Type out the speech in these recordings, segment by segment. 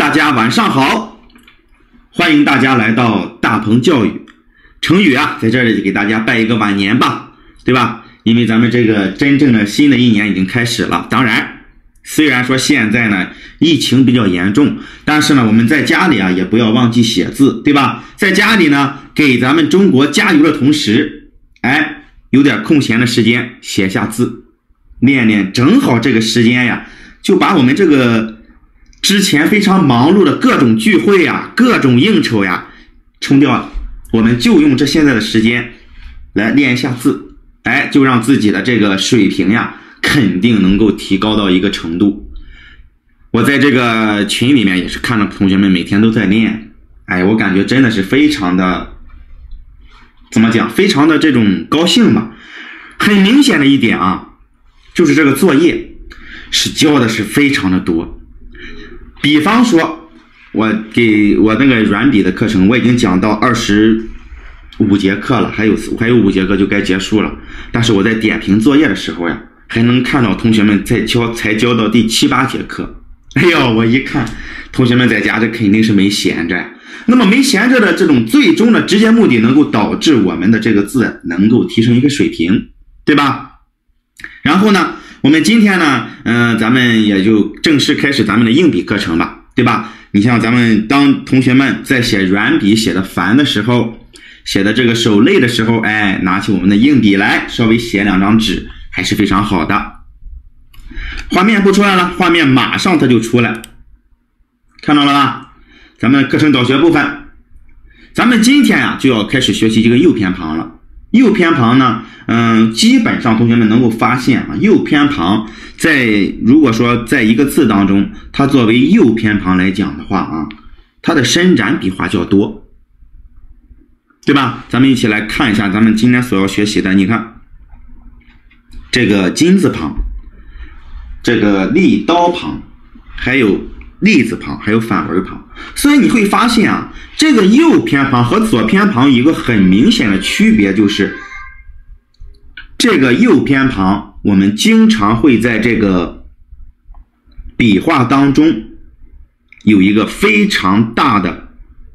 大家晚上好，欢迎大家来到大鹏教育。成语啊，在这里给大家拜一个晚年吧，对吧？因为咱们这个真正的新的一年已经开始了。当然，虽然说现在呢疫情比较严重，但是呢我们在家里啊也不要忘记写字，对吧？在家里呢给咱们中国加油的同时，有点空闲的时间写下字，练练，正好这个时间呀，就把我们这个之前非常忙碌的各种聚会呀、各种应酬呀冲掉了。我们就用这现在的时间来练一下字，就让自己的这个水平呀肯定能够提高到一个程度。我在这个群里面也是看到同学们每天都在练，我感觉真的是非常的怎么讲，非常的这种高兴吧。很明显的一点啊，就是这个作业是交的是非常的多。比方说我给我那个软笔的课程，我已经讲到25节课了，还有5节课就该结束了。但是我在点评作业的时候呀，还能看到同学们才教到第7、8节课。我一看同学们在家这肯定是没闲着。那么没闲着的这种最终的直接目的，能够导致我们的这个字能够提升一个水平，对吧？然后呢，我们今天呢，咱们也就正式开始咱们的硬笔课程吧，对吧？你像咱们当同学们在写软笔写的烦的时候，写的这个手累的时候，拿起我们的硬笔来，稍微写2张纸，还是非常好的。画面不出来了，画面马上它就出来，看到了吧？咱们课程导学部分，咱们今天就要开始学习这个右偏旁了。右偏旁呢，基本上同学们能够发现啊，右偏旁如果说在一个字当中，它作为右偏旁来讲的话啊，它的伸展笔画较多，对吧？咱们一起来看一下咱们今天所要学习的，你看这个金字旁，这个利刀旁，还有立字旁，还有反文旁。所以你会发现啊，这个右偏旁和左偏旁有一个很明显的区别，就是这个右偏旁我们经常会在这个笔画当中有一个非常大的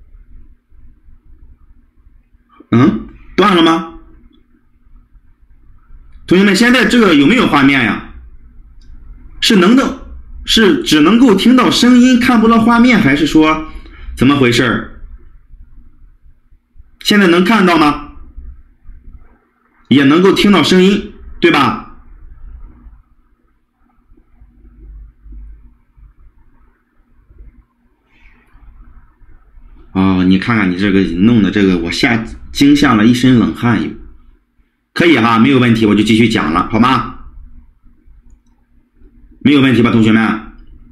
断了吗？同学们现在这个有没有画面呀？是只能够听到声音看不到画面，还是说怎么回事？现在能看到吗？也能够听到声音，对吧？你看看你这个弄的这个，我惊下了一身冷汗。可以哈，没有问题，我就继续讲了，好吗？没有问题吧，同学们？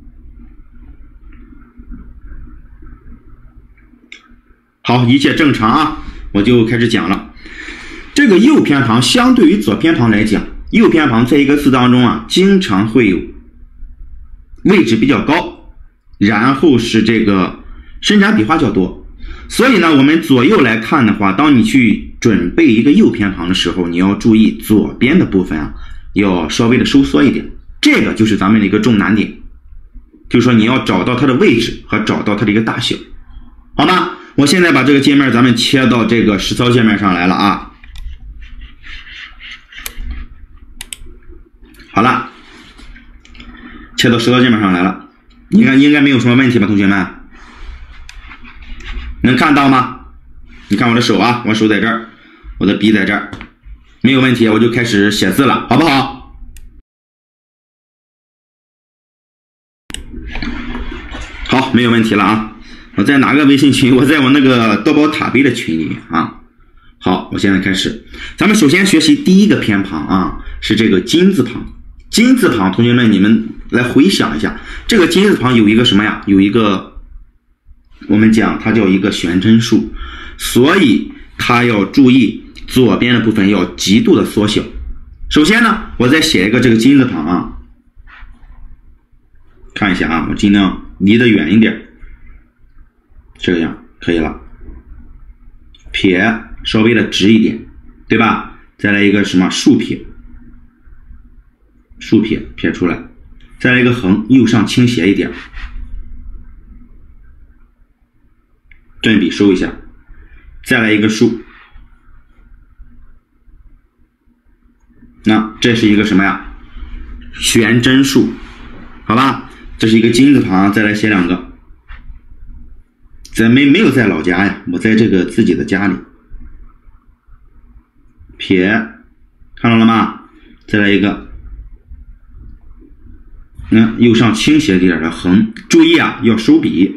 好，一切正常啊，我就开始讲了。这个右偏旁相对于左偏旁来讲，右偏旁在一个字当中啊，经常会有位置比较高，然后是这个伸展笔画较多。所以呢，我们左右来看的话，当你去准备一个右偏旁的时候，你要注意左边的部分啊，要稍微的收缩一点。这个就是咱们的一个重难点，就是说你要找到它的位置和找到它的一个大小，好吗？我现在把这个界面咱们切到这个实操界面上来了啊。好了，切到实操界面上来了，应该没有什么问题吧，同学们？能看到吗？你看我的手啊，我手在这儿，我的笔在这儿，没有问题，我就开始写字了，好不好？好，没有问题了啊！我在哪个微信群？我在我那个多宝塔杯的群里面啊。好，我现在开始。咱们首先学习第一个偏旁啊，是这个金字旁。金字旁，同学们你们来回想一下，这个金字旁有一个什么呀？有一个我们讲它叫一个悬针数，所以它要注意左边的部分要极度的缩小。首先呢，我再写一个这个金字旁啊，看一下啊，我尽量离得远一点，这样可以了。撇稍微的直一点，对吧？再来一个什么竖撇，竖撇撇出来，再来一个横，右上倾斜一点， 顿笔收一下，再来一个竖。那这是一个什么呀？悬针竖，好吧？这是一个金字旁，再来写两个。咱没有在老家呀，我在这个自己的家里。撇，看到了吗？再来一个。右上倾斜点的横，注意啊，要收笔。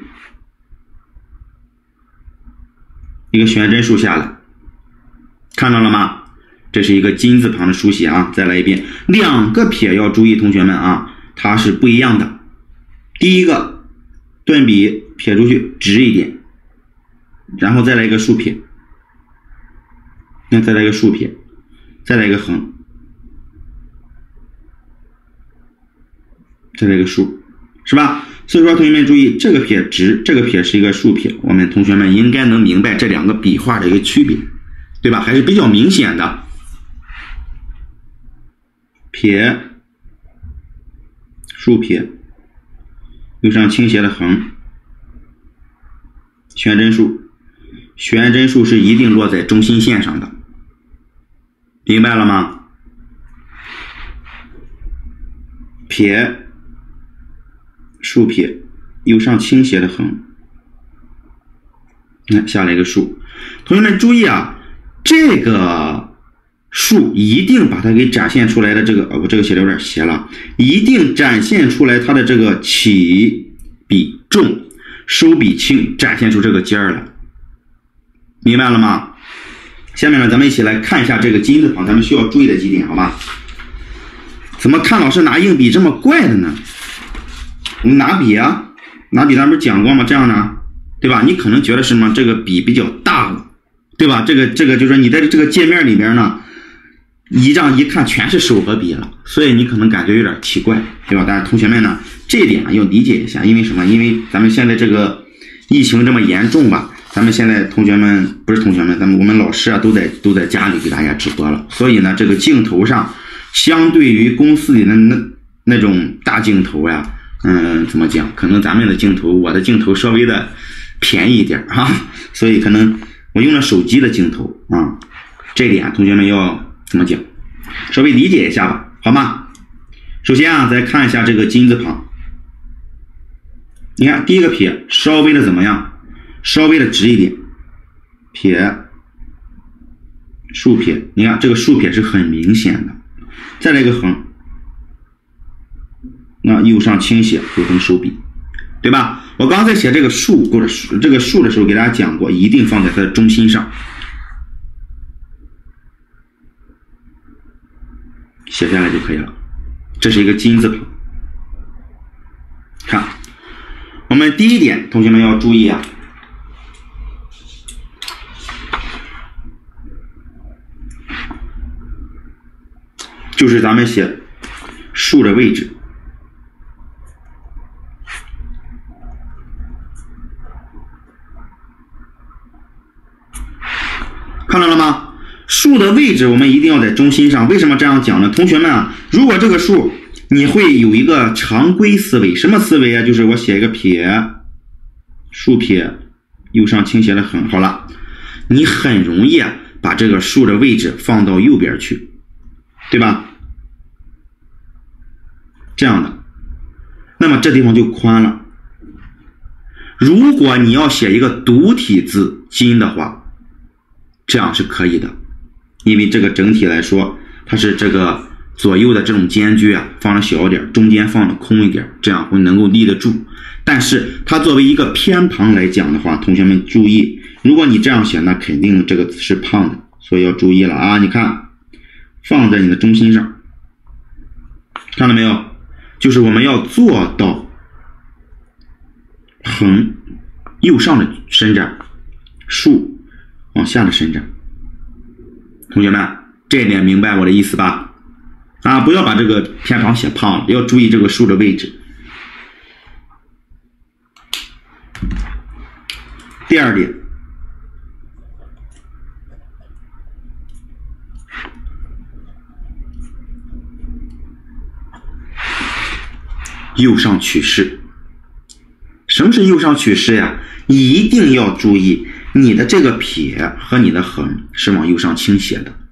一个悬针竖下来，看到了吗？这是一个金字旁的书写啊，再来一遍。两个撇要注意，同学们啊，它是不一样的。第一个顿笔撇出去直一点，然后再来一个竖撇，再来一个竖撇，再来一个横，再来一个竖，是吧？所以说同学们注意，这个撇直，这个撇是一个竖撇，我们同学们应该能明白这两个笔画的一个区别，对吧？还是比较明显的。撇，竖撇，右上倾斜的横，悬针竖，悬针竖是一定落在中心线上的，明白了吗？撇，竖撇，右上倾斜的横，下来一个竖。同学们注意啊，这个竖一定把它给展现出来的这个，我这个写的有点斜了，一定展现出来它的这个起笔重，收笔轻，展现出这个尖儿来，明白了吗？下面呢，咱们一起来看一下这个金字旁，咱们需要注意的几点，好吧？怎么看老师拿硬笔这么怪的呢？我们拿笔啊，拿笔咱不是讲过吗？这样呢，对吧？你可能觉得什么这个笔比较大了，对吧？这个就是说你在这个界面里边呢，这样一看全是手和笔了，所以你可能感觉有点奇怪，对吧？但是同学们呢，这一点要理解一下，因为什么？因为咱们现在这个疫情这么严重吧，咱们现在同学们不是同学们，我们老师啊都在家里给大家直播了，所以呢，这个镜头上相对于公司里的那种大镜头呀，怎么讲？可能咱们的镜头，我的镜头稍微的便宜一点啊，所以可能我用了手机的镜头啊，这点同学们要怎么讲？稍微理解一下吧，好吗？首先啊，再看一下这个金字旁，你看第一个撇稍微的怎么样？稍微的直一点，撇，竖撇，你看这个竖撇是很明显的。再来一个横，那右上倾斜，回横收笔，对吧？我刚才写这个竖或者这个竖的时候，给大家讲过，一定放在它的中心上，写下来就可以了。这是一个金字旁。看，我们第一点，同学们要注意啊，就是咱们写竖的位置。看到了吗？竖的位置我们一定要在中心上。为什么这样讲呢？同学们啊，如果这个竖你会有一个常规思维，什么思维啊？就是我写一个撇，竖撇，右上倾斜的横，好了，你很容易啊把这个竖的位置放到右边去，对吧？这样的，那么这地方就宽了。如果你要写一个独体字金的话，这样是可以的，因为这个整体来说，它是这个左右的这种间距啊放的小一点，中间放的空一点，这样会能够立得住。但是它作为一个偏旁来讲的话，同学们注意，如果你这样写，那肯定这个字是胖的，所以要注意了啊！你看，放在你的中心上，看到没有？就是我们要做到横右上的伸展，竖往下的伸展。同学们，这一点明白我的意思吧？啊，不要把这个偏旁写胖了，要注意这个竖的位置。第二点，右上取势。 什么是右上取势呀？一定要注意你的这个撇和你的横是往右上倾斜的，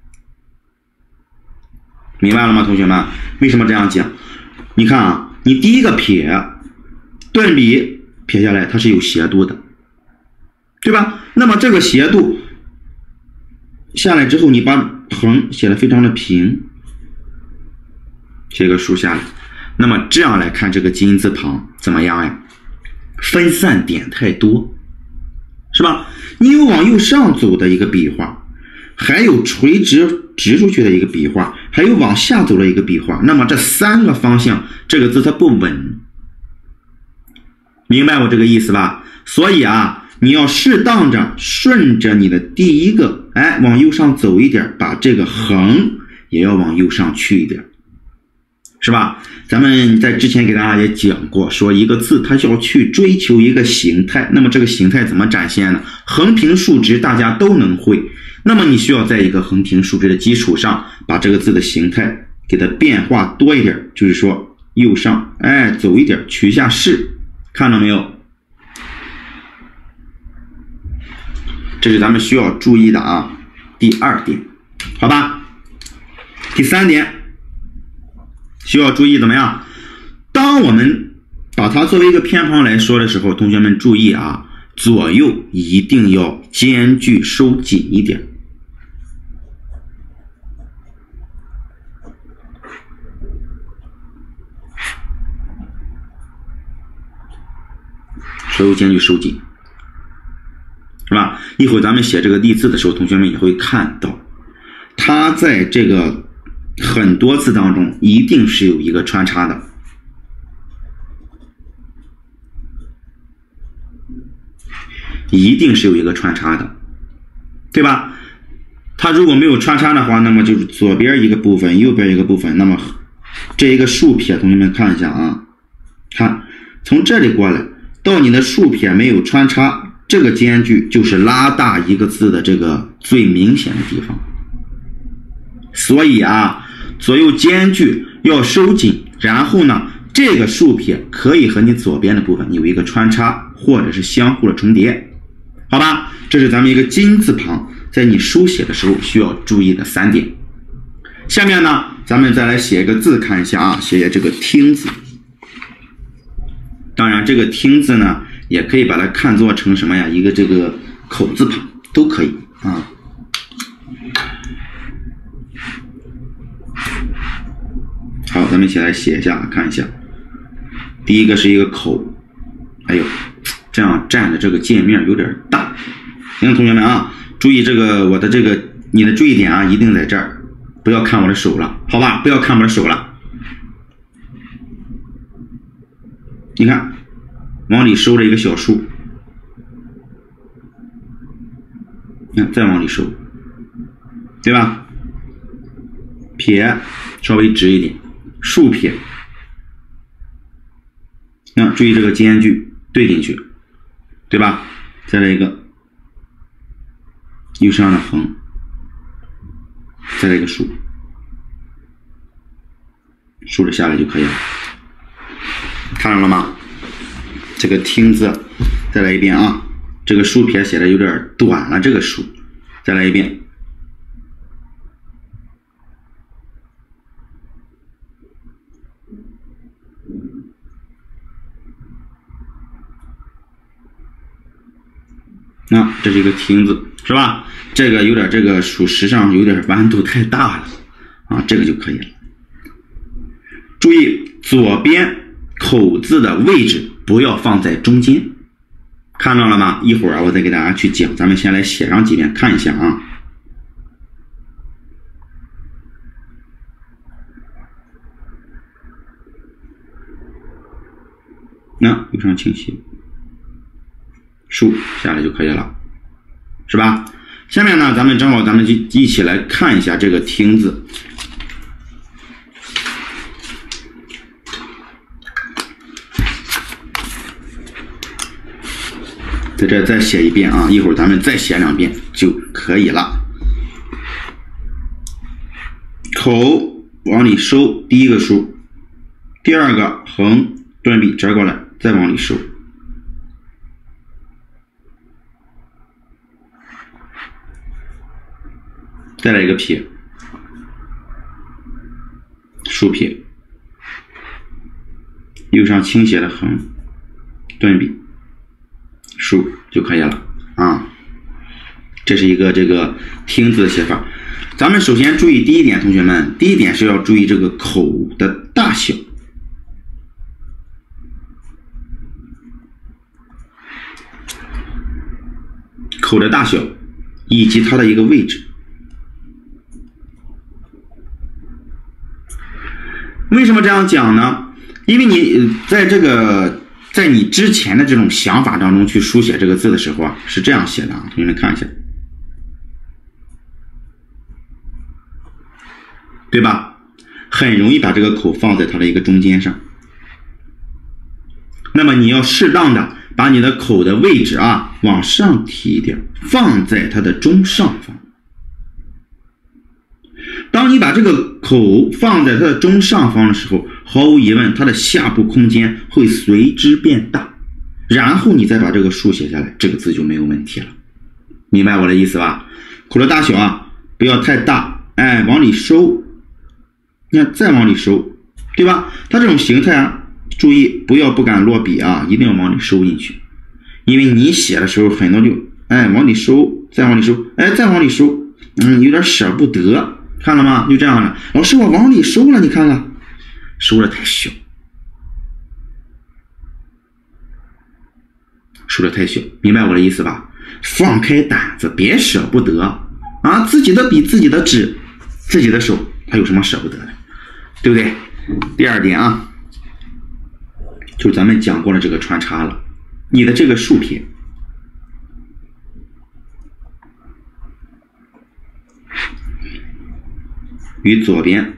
明白了吗，同学们？为什么这样讲？你看啊，你第一个撇顿笔撇下来，它是有斜度的，对吧？那么这个斜度下来之后，你把横写得非常的平，写个竖下来，那么这样来看这个金字旁怎么样呀？分散点太多，是吧？你有往右上走的一个笔画，还有垂直直出去的一个笔画，还有往下走的一个笔画，那么这三个方向这个字它不稳，明白我这个意思吧？所以啊，你要适当着顺着你的第一个往右上走一点，把这个横也要往右上去一点，是吧？咱们在之前给大家也讲过，说一个字它要去追求一个形态，那么这个形态怎么展现呢？横平竖直大家都能会，那么你需要在一个横平竖直的基础上，把这个字的形态给它变化多一点，就是说右上走一点，取一下势，看到没有？这是咱们需要注意的啊，第二点，好吧？第三点需要注意怎么样？当我们把它作为一个偏旁来说的时候，同学们注意啊，左右一定要间距收紧一点。所有间距收紧，是吧？一会儿咱们写这个例字的时候，同学们也会看到，它在这个很多字当中一定是有一个穿插的，一定是有一个穿插的，对吧？它如果没有穿插的话，那么就是左边一个部分，右边一个部分，那么这一个竖撇，同学们看一下啊，看从这里过来到你的竖撇没有穿插，这个间距就是拉大一个字的这个最明显的地方。所以啊，左右间距要收紧，然后呢，这个竖撇可以和你左边的部分有一个穿插，或者是相互的重叠，好吧？这是咱们一个金字旁在你书写的时候需要注意的3点。下面呢，咱们再来写一个字看一下啊，写写这个听字。当然这个听字呢，也可以把它看作成什么呀？一个这个口字旁都可以啊。好，咱们一起来写一下，看一下。第一个是一个口，哎呦，这样占的这个界面有点大。行，同学们啊，注意这个我的这个你的注意点啊，一定在这儿，不要看我的手了，好吧？不要看我的手了。你看，往里收了一个小竖，你看再往里收，对吧？撇稍微直一点，竖撇，注意这个间距对进去，对吧？再来一个右上的横，再来一个竖，竖着下来就可以了。看到了吗？这个听字再来一遍啊，这个竖撇写的有点短了，这个竖再来一遍。这是一个听字，是吧？这个有点这个属实上有点弯度太大了啊，这个就可以了。注意左边口字的位置不要放在中间，看到了吗？一会儿我再给大家去讲，咱们先来写上几遍看一下啊。右上倾斜，竖下来就可以了，是吧？下面呢，咱们就一起来看一下这个听字。在这再写一遍啊，一会儿咱们再写2遍就可以了。口往里收，第一个竖，第二个横顿笔折过来，再往里收， 再来一个撇，竖撇，右上倾斜的横，顿笔，竖就可以了啊。这是一个这个听字的写法。咱们首先注意第一点，同学们，第一点是要注意这个口的大小。口的大小以及它的一个位置。为什么这样讲呢？因为你在你之前的这种想法当中去书写这个字的时候啊，是这样写的啊，同学们看一下，对吧？很容易把这个口放在它的一个中间上。那么你要适当的把你的口的位置啊往上提一点，放在它的中上方。当你把这个口放在它的中上方的时候，毫无疑问它的下部空间会随之变大，然后你再把这个竖写下来，这个字就没有问题了。明白我的意思吧？口的大小啊不要太大，哎，往里收，你看再往里收，对吧？它这种形态啊，注意不要不敢落笔啊，一定要往里收进去。因为你写的时候很多就往里收，再往里收，再往里收，有点舍不得，看了吗？就这样的。老师我往里收了，你看看，收的太小，收的太小，明白我的意思吧？放开胆子，别舍不得啊！自己的笔、自己的纸、自己的手，他有什么舍不得的，对不对？第二点啊，就是咱们讲过了这个穿插了，你的这个竖撇与左边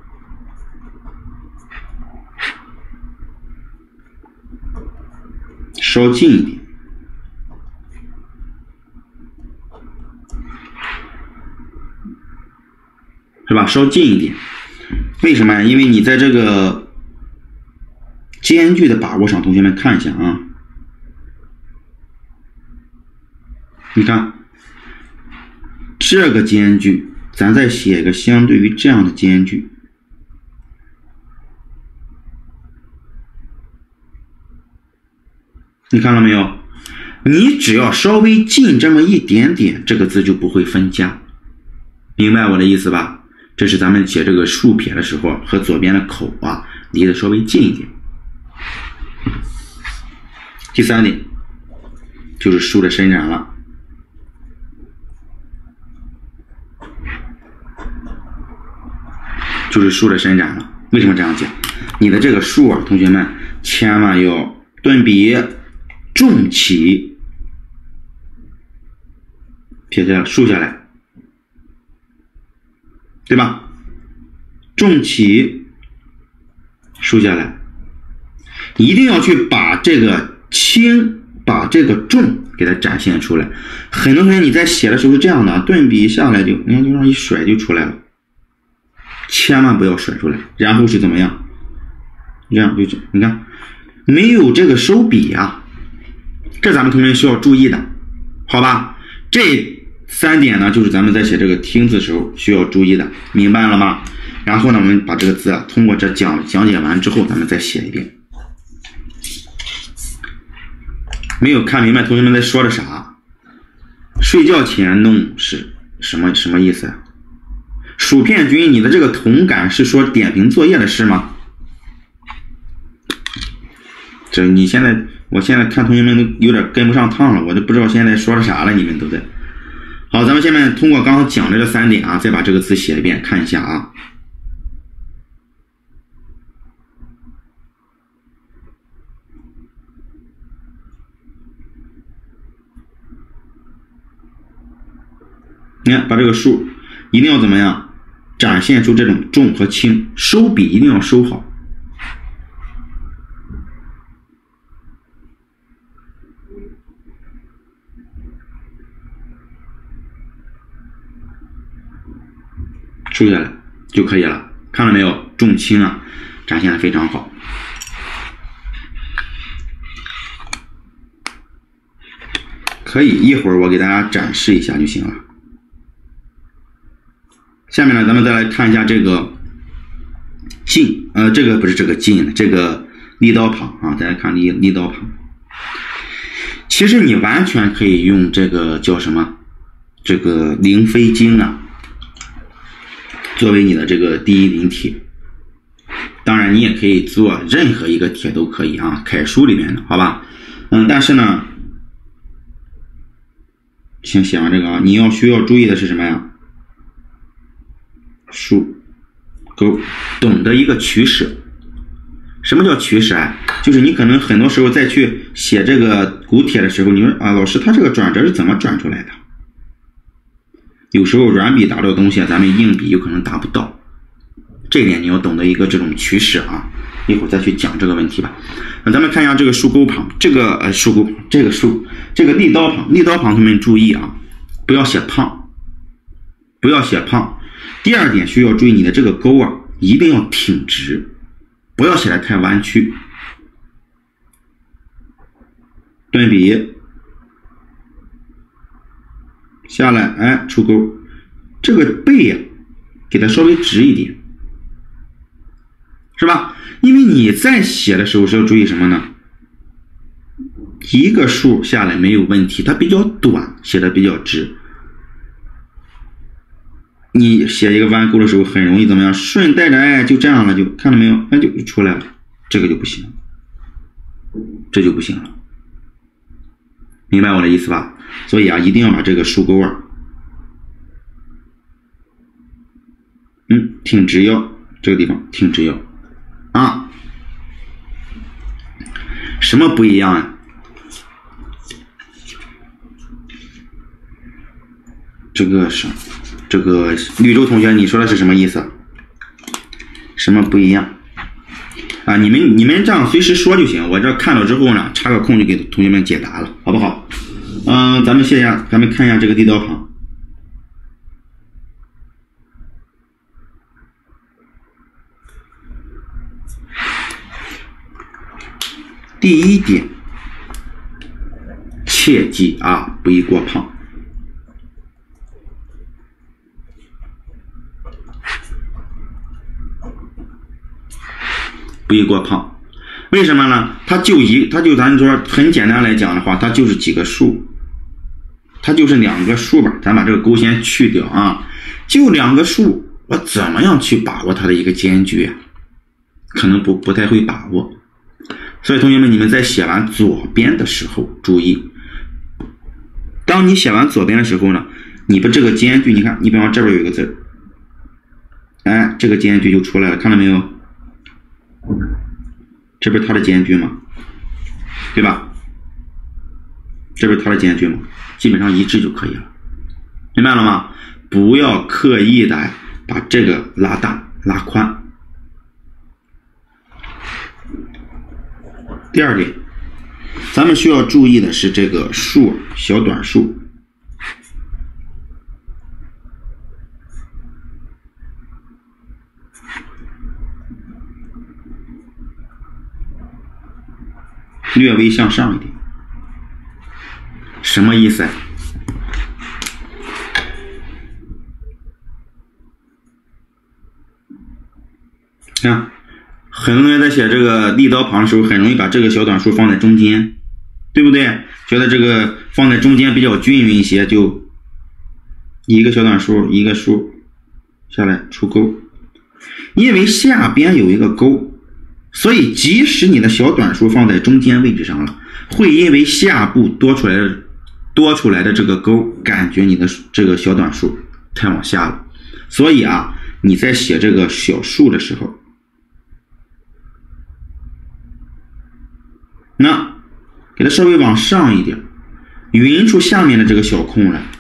稍近一点，是吧？稍近一点。为什么？因为你在这个间距的把握上，同学们看一下啊，你看这个间距，咱再写一个相对于这样的间距，你看到没有？你只要稍微近这么一点点，这个字就不会分家，明白我的意思吧？这是咱们写这个竖撇的时候和左边的口啊离得稍微近一点。第三点就是竖的伸展了，就是竖的伸展了。为什么这样讲？你的这个竖啊，同学们千万要顿笔重起，撇下来竖下来，对吧？重起竖下来，一定要去把这个轻把这个重给它展现出来。很多同学你在写的时候是这样的，顿笔下来就你看就让一甩就出来了，千万不要甩出来，然后是怎么样？这样就你看没有这个收笔啊，这咱们同学需要注意的，好吧？这三点呢，就是咱们在写这个听字时候需要注意的，明白了吗？然后呢，我们把这个字啊，通过这讲解完之后，咱们再写一遍。没有看明白同学们在说的啥？睡觉前弄是什么意思啊？薯片君，你的这个同感是说点评作业的事吗？这我现在看同学们都有点跟不上趟了，我都不知道现在说的啥了，你们都在。好，咱们下面通过刚刚讲的这三点啊，再把这个字写一遍，看一下啊。你看，把这个竖一定要怎么样，展现出这种重和轻，收笔一定要收好。竖下来就可以了，看到没有？重轻啊，展现的非常好。可以，一会儿我给大家展示一下就行了。 下面呢，咱们再来看一下这个进，这个不是这个进，这个立刀旁啊，再来看立刀旁。其实你完全可以用这个叫什么，这个灵飞经啊，作为你的这个第一临帖。当然，你也可以做任何一个帖都可以啊，楷书里面的，好吧？但是呢，先写完这个啊，你需要注意的是什么呀？竖钩，懂得一个取舍。什么叫取舍啊？就是你可能很多时候再去写这个古帖的时候，你说啊，老师他这个转折是怎么转出来的？有时候软笔达到的东西，咱们硬笔有可能达不到。这一点你要懂得一个这种取舍啊，一会儿再去讲这个问题吧。那咱们看一下这个竖钩旁，这个竖钩，这个立刀旁，立刀旁同学们注意啊，不要写胖，不要写胖。第二点需要注意，你的这个钩啊，一定要挺直，不要写的太弯曲。顿笔下来，哎，出钩，这个背呀，给它稍微直一点。是吧？因为你在写的时候是要注意什么呢？一个数下来没有问题，它比较短，写的比较直。你写一个弯钩的时候，很容易怎么样？顺带着，哎，就这样了，就看到没有？哎，就出来了，这个就不行，这就不行了。明白我的意思吧？所以啊，一定要把这个竖钩啊，挺直腰，这个地方挺直腰。啊，什么不一样啊？这个绿洲同学，你说的是什么意思？什么不一样啊？你们这样随时说就行，我这看了之后呢，插个空就给同学们解答了，好不好？咱们看一下这个立刀旁。第一点，切记啊，不宜过胖。不宜过胖，为什么呢？它就咱说很简单来讲的话，它就是几个数，它就是2个数吧。咱把这个勾先去掉啊，就2个数，我怎么样去把握它的一个间距啊？可能不太会把握。所以同学们，你们在写完左边的时候注意，当你写完左边的时候呢，你把这个间距，你看，你比方这边有一个字，哎，这个间距就出来了，看到没有？这不是它的间距吗？对吧？这不是它的间距吗？基本上一致就可以了，明白了吗？不要刻意的把这个拉大拉宽。第二点，咱们需要注意的是这个数，小短数。略微向上一点，什么意思啊？看，很多同学在写这个立刀旁的时候，很容易把这个小短数放在中间，对不对？觉得这个放在中间比较均匀一些，就一个小短数，一个数下来出钩，因为下边有一个钩，所以即使你的小短数放在中间位置上了，会因为下部多出来的这个钩，感觉你的这个小短数太往下了。所以啊，你在写这个小数的时候，那给它稍微往上一点，匀出下面的这个小空来。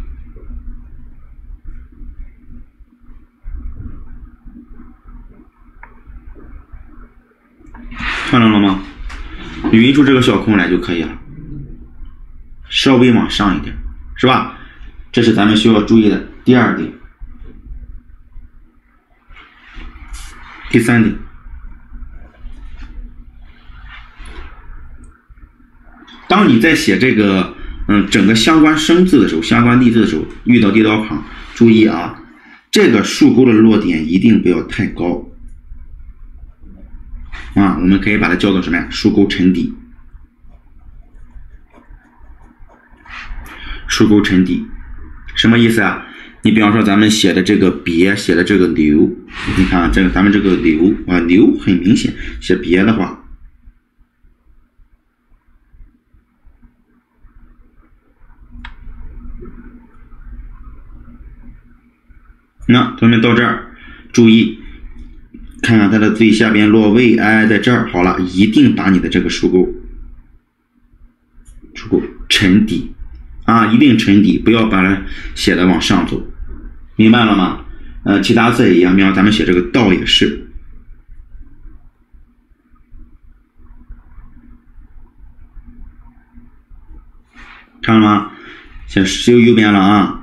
看到了吗？匀出这个小空来就可以了，稍微往上一点，是吧？这是咱们需要注意的第二点。第三点，当你在写这个整个相关生字的时候，相关例字的时候，遇到立刀旁，注意啊， 这个竖钩的落点一定不要太高啊，我们可以把它叫做什么呀？竖钩沉底。竖钩沉底什么意思啊？你比方说咱们写的这个别，写的这个流，你看啊，咱们这个流啊，流很明显，写别的话，那同学们到这儿注意看看它的最下边落位，哎，在这儿好了，一定把你的这个竖钩沉底啊，一定沉底，不要把它写的往上走，明白了吗？其他字也一样，比方咱们写这个道也是，看了吗？写右边了啊。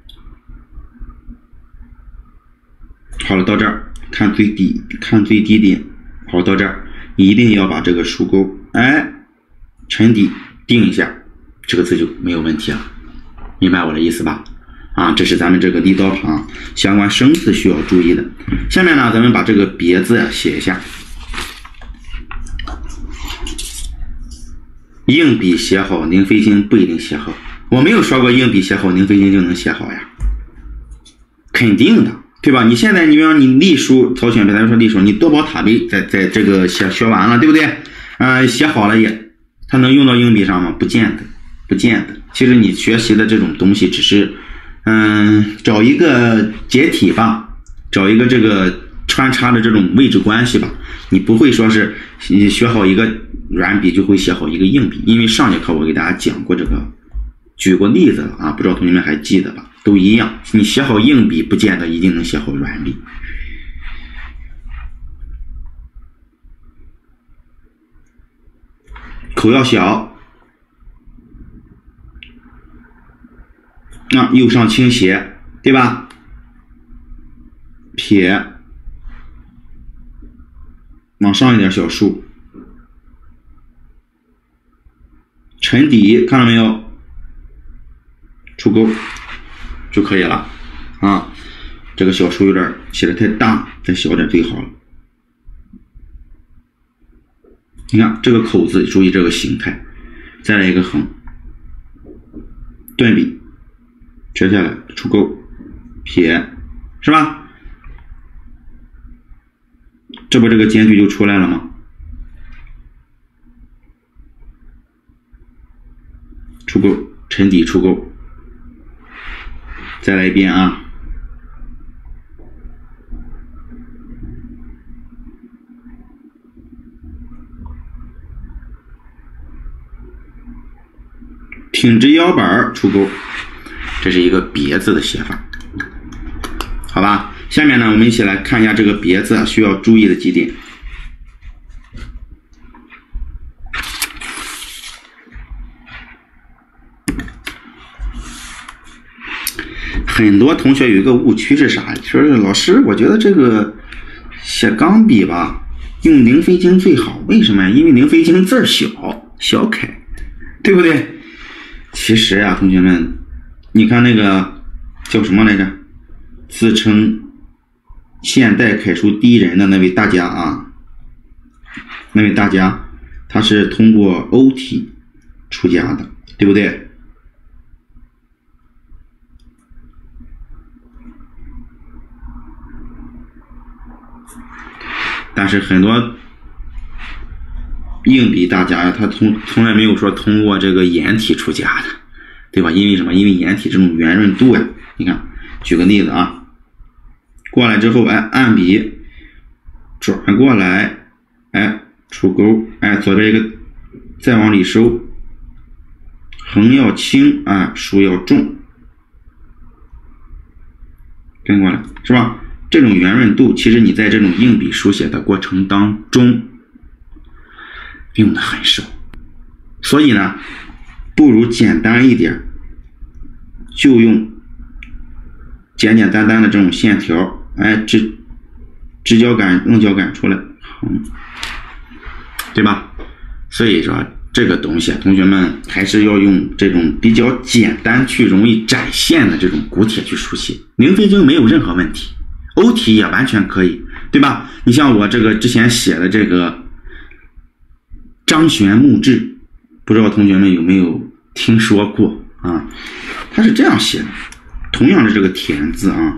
好了，到这儿看最低点，好，到这儿一定要把这个竖钩，哎，沉底定一下，这个字就没有问题了，明白我的意思吧？啊，这是咱们这个立刀旁相关生字需要注意的。下面呢，咱们把这个别字写一下，硬笔写好，零飞星不一定写好。我没有说过硬笔写好，零飞星就能写好呀，肯定的。对吧？你现在你比方你隶书曹选，咱就说隶书，你多宝塔碑在这个学完了，对不对？写好了也，它能用到硬笔上吗？不见得。其实你学习的这种东西只是，找一个解体吧，找一个这个穿插的这种位置关系吧。你不会说是你学好一个软笔就会写好一个硬笔，因为上节课我给大家讲过这个，举过例子了啊，不知道同学们还记得吧？都一样，你写好硬笔不见得一定能写好软笔。口要小，右上倾斜，对吧？撇，往上一点小竖，沉底，看到没有？出钩就可以了啊。这个小竖有点写的太大，再小点最好了。你看这个口字，注意这个形态，再来一个横，断笔，折下来，出钩，撇，是吧？这不这个间距就出来了吗？出钩，沉底出钩，再来一遍啊。挺直腰板出钩，这是一个别字的写法，好吧？下面呢，我们一起来看一下这个别字需要注意的几点。很多同学有一个误区是啥？就是老师，我觉得这个写钢笔吧，用零飞经最好。为什么呀？因为零飞经字小楷，对不对？其实呀，同学们，你看那个叫什么来着？自称现代楷书第一人的那位大家啊，他是通过欧体出家的，对不对？但是很多硬笔大家呀，他从来没有说通过这个颜体出家的，对吧？因为什么？因为颜体这种圆润度呀，你看，举个例子啊，过来之后，哎，按笔转过来，哎，出钩，哎，左边一个再往里收，横要轻啊，竖要重，跟过来，是吧？这种圆润度，其实你在这种硬笔书写的过程当中用的很少，所以呢，不如简单一点，就用简单的这种线条，哎，直角感、棱角感出来，对吧？所以说这个东西啊，同学们还是要用这种比较简单去容易展现的这种古帖去书写。零飞经没有任何问题，欧体也完全可以，对吧？你像我这个之前写的这个张玄木志，不知道同学们有没有听说过啊？它是这样写的，同样的这个田字啊，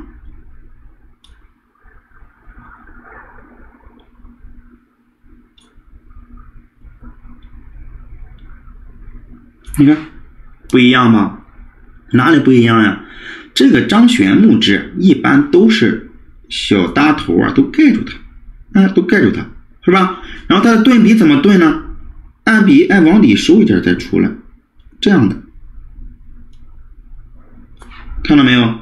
你看不一样吧？哪里不一样呀？这个张玄木志一般都是小搭头啊，都盖住它，都盖住它，是吧？然后它的顿笔怎么顿呢？按笔往里收一点再出来，这样的，看到没有？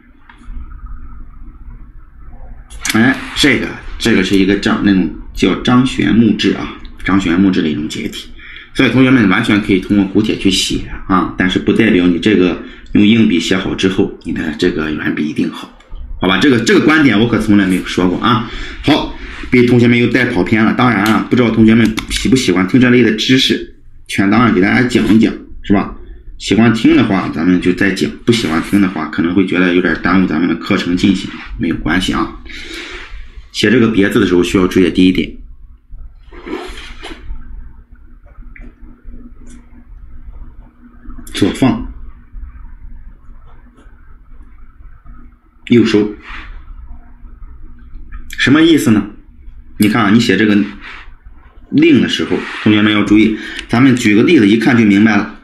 这个是一个那种叫张玄木志啊，张玄木志的一种解体。所以同学们完全可以通过古帖去写啊，但是不代表你这个用硬笔写好之后，你的这个圆笔一定好，好吧？这个观点我可从来没有说过啊。好，被同学们又带跑偏了。当然啊，不知道同学们喜不喜欢听这类的知识，全当然给大家讲一讲，是吧？喜欢听的话，咱们就再讲；不喜欢听的话，可能会觉得有点耽误咱们的课程进行，没有关系啊。写这个别字的时候需要注意的第一点。左放右收，什么意思呢？你看啊，你写这个令的时候，同学们要注意，咱们举个例子一看就明白了。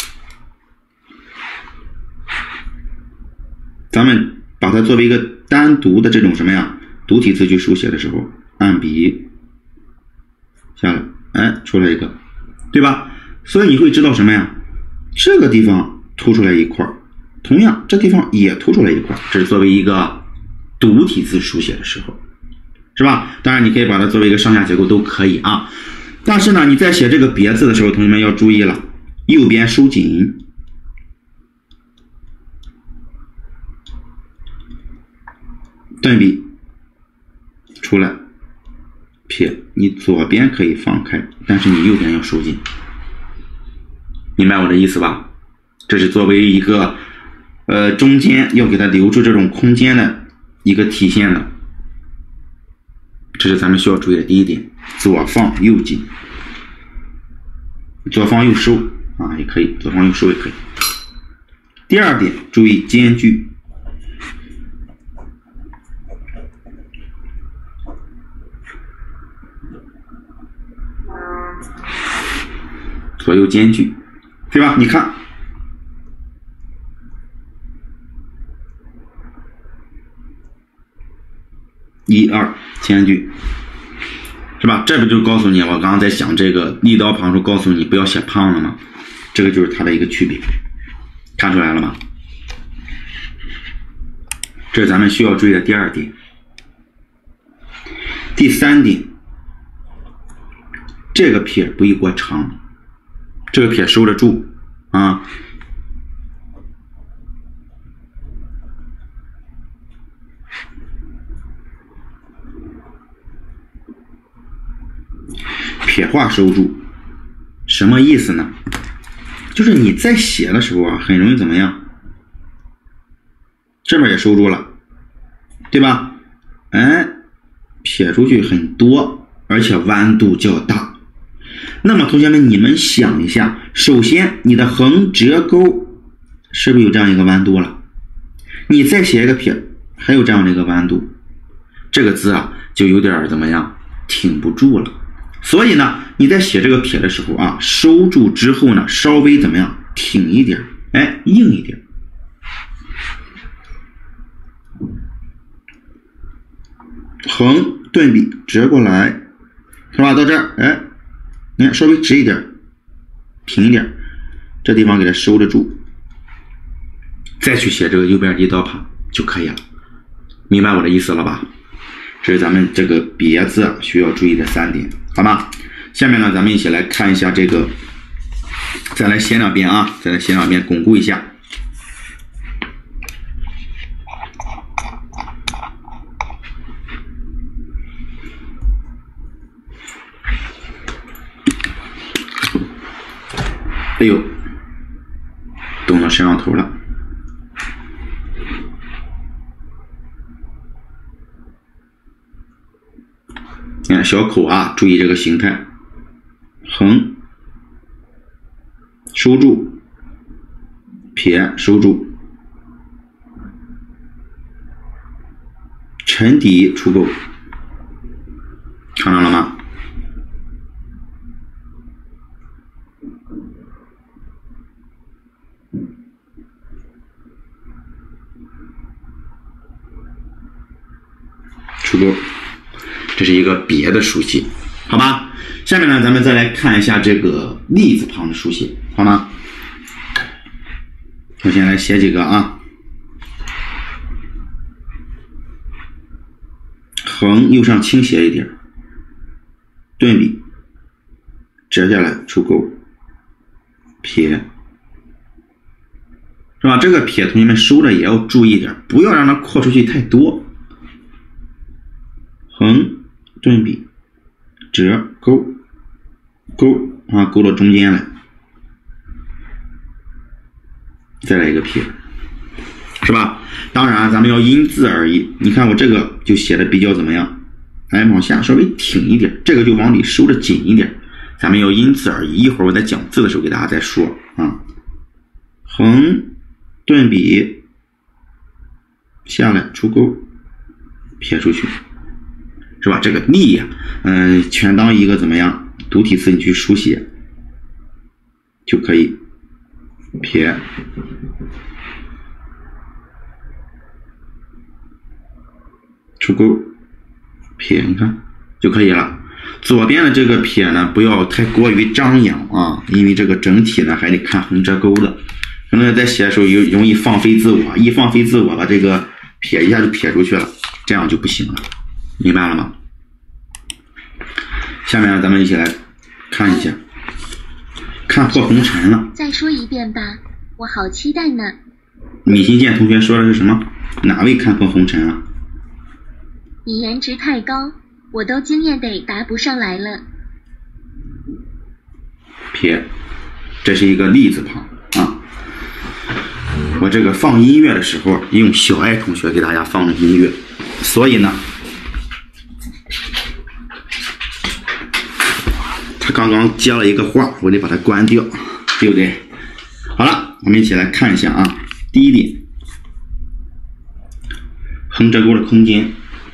咱们把它作为一个单独的这种什么呀独体字去书写的时候，按笔下来，出来一个，对吧？所以你会知道什么呀？这个地方凸出来一块，同样这地方也凸出来一块，这是作为一个独体字书写的时候，是吧？当然你可以把它作为一个上下结构都可以啊。但是呢，你在写这个别字的时候，同学们要注意了，右边收紧，顿笔出来撇，你左边可以放开，但是你右边要收紧。明白我的意思吧？这是作为一个中间要给它留出这种空间的一个体现的，这是咱们需要注意的第一点。左放右紧，左放右收啊，也可以，左放右收也可以。第二点，注意间距，左右间距，对吧？你看1、2间距，是吧？这不就告诉你，我刚刚在讲这个立刀旁时候告诉你不要写胖了吗？这个就是它的一个区别，看出来了吗？这是咱们需要注意的第二点。第三点，这个撇不宜过长，这个撇收得住啊。撇画收住，什么意思呢？就是你在写的时候啊，很容易怎么样？这边也收住了，对吧？撇出去很多，而且弯度较大。那么同学们，你们想一下，首先你的横折钩是不是有这样一个弯度了？你再写一个撇，还有这样的一个弯度，这个字啊就有点怎么样？挺不住了。所以呢，你在写这个撇的时候啊，收住之后呢，稍微怎么样？挺一点，硬一点。横顿笔折过来，是吧？到这儿，你看稍微直一点，平一点，这地方给它收得住，再去写这个右边立刀旁就可以了。明白我的意思了吧？这是咱们这个别字需要注意的3点，好吗？下面呢，咱们一起来看一下这个，再来写两遍啊，再来写两遍，巩固一下。 哎呦，动到摄像头了。你看小口啊，注意这个形态，横收住，撇收住，沉底出钩，看到了吗？出钩，这是一个别的书写，好吧？下面呢，咱们再来看一下这个立字旁的书写，好吗？我先来写几个啊，横右上倾斜一点，顿笔，折下来出钩，撇，是吧？这个撇同学们收的也要注意点，不要让它扩出去太多。横顿笔，折钩，钩啊勾到中间来，再来一个撇，是吧？当然咱们要因字而异，你看我这个就写的比较怎么样？哎，往下稍微挺一点，这个就往里收的紧一点，咱们要因字而异。一会儿我在讲字的时候给大家再说啊。横顿笔，下来出钩，撇出去，是吧？这个立呀，全当一个怎么样独体字你去书写就可以，撇，出钩，撇，你看就可以了。左边的这个撇呢，不要太过于张扬啊，因为这个整体呢还得看横折钩的。可能在写的时候容易放飞自我，一放飞自我了，这个撇一下就撇出去了，这样就不行了，明白了吗？下面咱们一起来看一下，看破红尘了。 再说一遍吧，我好期待呢。 米新建同学说的是什么？哪位看破红尘了？ 你颜值太高，我都惊艳得答不上来了。 撇，这是一个立字旁啊。我这个放音乐的时候用小爱同学给大家放的音乐，所以呢他刚刚接了一个话，我得把它关掉，对不对？好了，我们一起来看一下啊。第一点，横折钩的空间，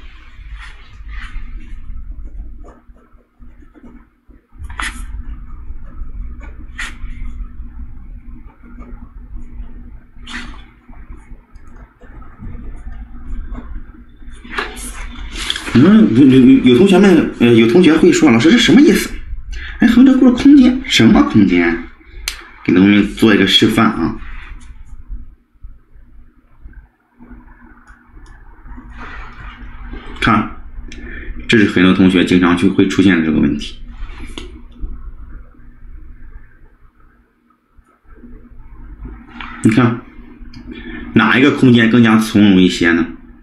有同学们有同学会说，老师这什么意思？哎，横折钩的空间什么空间？给同学们做一个示范啊。看，这是很多同学经常会出现的这个问题。你看，哪一个空间更加从容一些呢？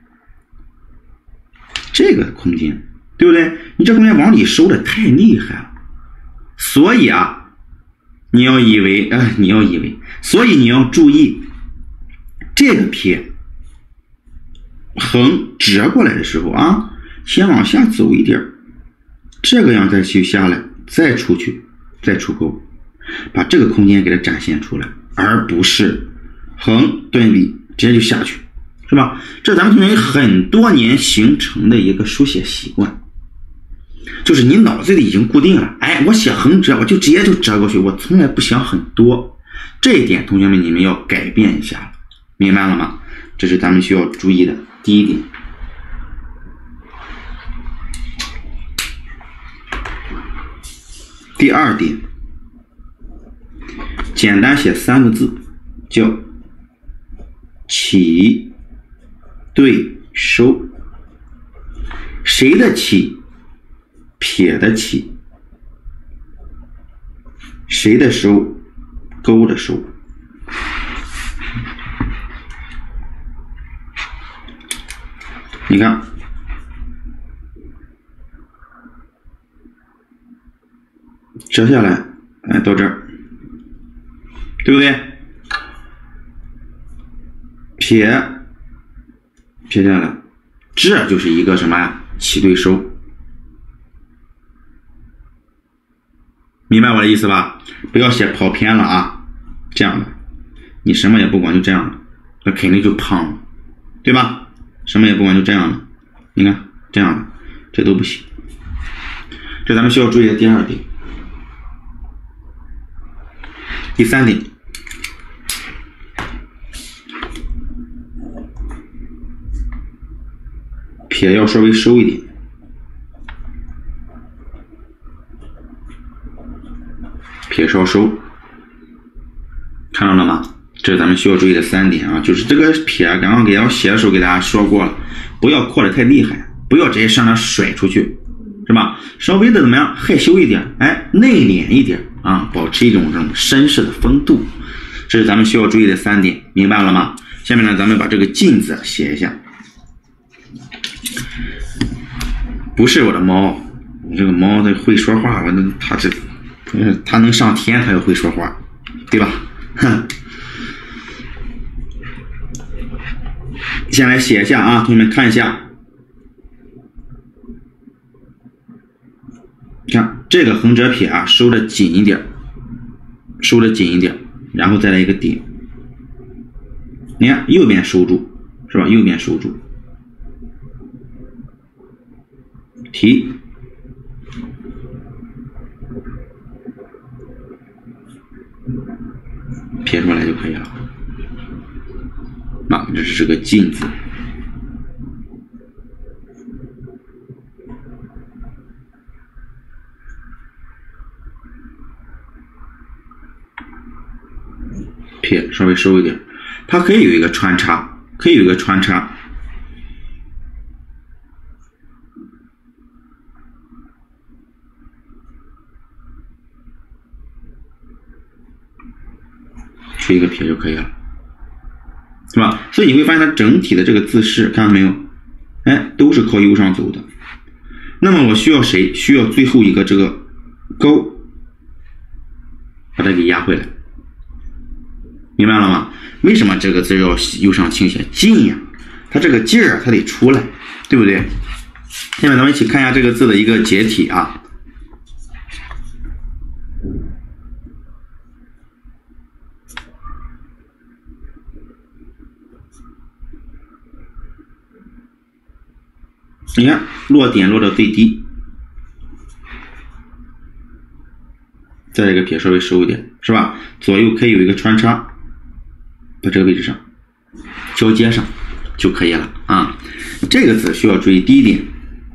这个空间，对不对？你这空间往里收的太厉害了，所以啊，你要以为，所以你要注意，这个撇横折过来的时候啊，先往下走一点，这个样再去下来，再出去，再出钩，把这个空间给它展现出来，而不是横顿笔直接就下去，是吧？这咱们同学很多年形成的一个书写习惯，就是你脑子里已经固定了，哎，我写横折我就直接就折过去，我从来不想很多。这一点同学们你们要改变一下，明白了吗？这是咱们需要注意的第一点。第二点，简单写3个字，叫起对收。谁的起？撇的起。谁的收？钩的收。你看，折下来，哎，到这儿， 对不对？撇下来，这就是一个什么呀？起对收，明白我的意思吧？不要写跑偏了啊！这样的，你什么也不管就这样的，那肯定就胖了，对吧？什么也不管就这样的，你看这样的，这都不行。这咱们需要注意的第二点。第三点，撇要稍微收一点，撇稍收，看到了吗？这是咱们需要注意的3点啊，就是这个撇刚刚给大家写的时候给大家说过了，不要扩得太厉害，不要直接上来甩出去，是吧？稍微的怎么样，害羞一点，哎，内敛一点啊，保持一种这种绅士的风度，这是咱们需要注意的3点，明白了吗？下面呢，咱们把这个镜字写一下。不是我的猫，你这个猫它会说话，它能上天，它又会说话，对吧？哼。先来写一下啊，同学们看一下，看这个横折撇啊，收的紧一点，然后再来一个点，你看右边收住，是吧？右边收住，提，撇出来就可以了。这是这个镜字，撇稍微收一点，它可以有一个穿插，出一个撇就可以了，是吧？所以你会发现它整体的这个字势，看到没有？哎，都是靠右上走的。那么我需要谁？需要最后一个这个勾，把它给压回来，明白了吗？为什么这个字要右上倾斜？劲呀，它这个劲儿它得出来，对不对？下面咱们一起看一下这个字的一个解体啊。你看落点落到最低，再来一个撇稍微收一点，是吧？左右可以有一个穿插，在这个位置上交接上就可以了啊。这个字需要注意第一点，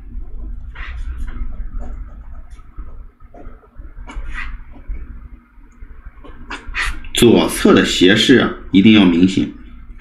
左侧的斜视啊一定要明显，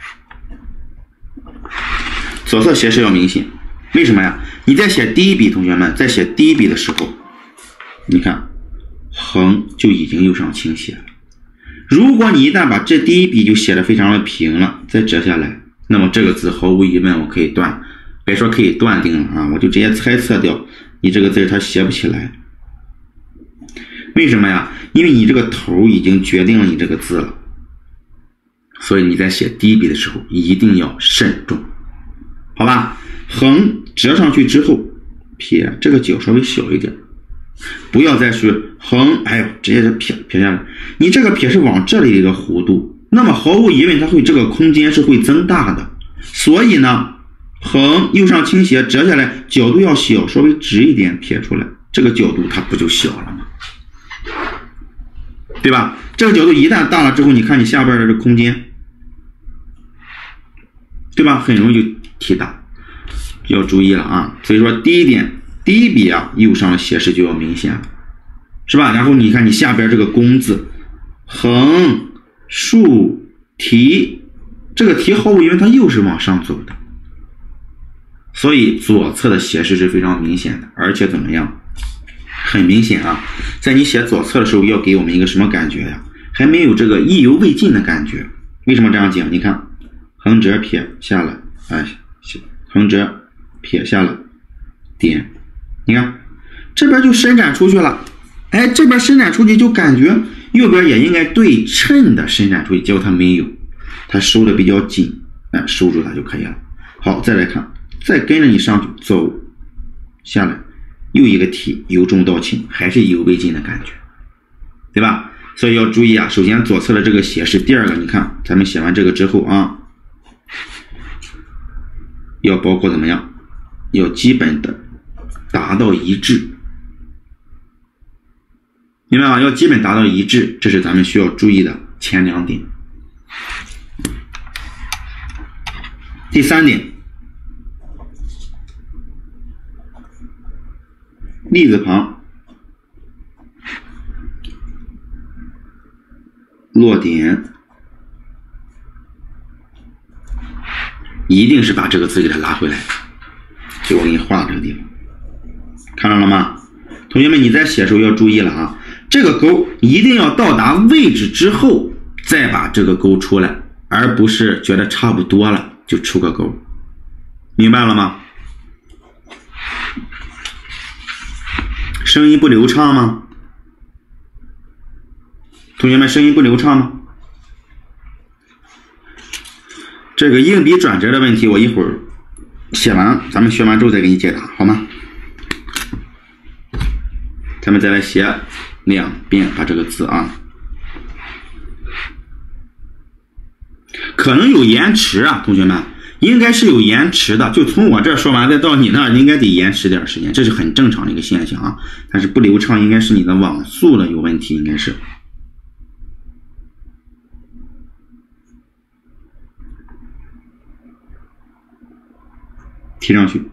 左侧斜视要明显。为什么呀？你在写第一笔，同学们在写第一笔的时候，你看横就已经右上倾斜了。如果你一旦把这第一笔就写的非常的平了，再折下来，那么这个字毫无疑问我可以别说可以断定了啊，我就直接猜测掉你这个字它写不起来。为什么呀？因为你这个头已经决定了你这个字了，所以你在写第一笔的时候一定要慎重，好吧？横折上去之后，撇这个角稍微小一点，不要再是横，哎呦，直接就撇下来。你这个撇是往这里的一个弧度，那么毫无疑问，它会这个空间是会增大的。所以呢，横右上倾斜折下来，角度要小，稍微直一点撇出来，这个角度它不就小了吗？对吧？这个角度一旦大了之后，你看你下边的这个空间，对吧？很容易就提大。要注意了啊，所以说第一点，第一笔啊，右上的斜视就要明显了，是吧？然后你看你下边这个工字，横、竖、提，这个提毫无疑问它又是往上走的，所以左侧的斜视是非常明显的，而且怎么样？很明显啊，在你写左侧的时候，要给我们一个什么感觉呀？还没有这个意犹未尽的感觉。为什么这样讲？你看，横折撇下来，哎，横折。撇下了点，你看这边就伸展出去了， 哎，这边伸展出去就感觉右边也应该对称的伸展出去，结果它没有，它收的比较紧，哎，收住它就可以了。好，再来看，再跟着你上去走下来，又一个提，由重到轻，还是意犹未尽的感觉，对吧？所以要注意啊，首先左侧的这个写是第二个，你看咱们写完这个之后啊，要包括怎么样？要基本的达到一致，明白吗？要基本达到一致，这是咱们需要注意的前2点。第3点，立字旁落点一定是把这个字给它拉回来，就我给你画这个地方，看到了吗？同学们，你在写的时候要注意了啊，这个勾一定要到达位置之后再把这个勾出来，而不是觉得差不多了就出个勾，明白了吗？声音不流畅吗？同学们，声音不流畅吗？这个硬笔转折的问题，我一会儿写完，咱们学完之后再给你解答，好吗？咱们再来写2遍，把这个字啊，可能有延迟啊，同学们，应该是有延迟的，就从我这儿说完再到你那儿，应该得延迟点时间，这是很正常的一个现象啊。但是不流畅应该是你的网速的有问题，应该是。提上去，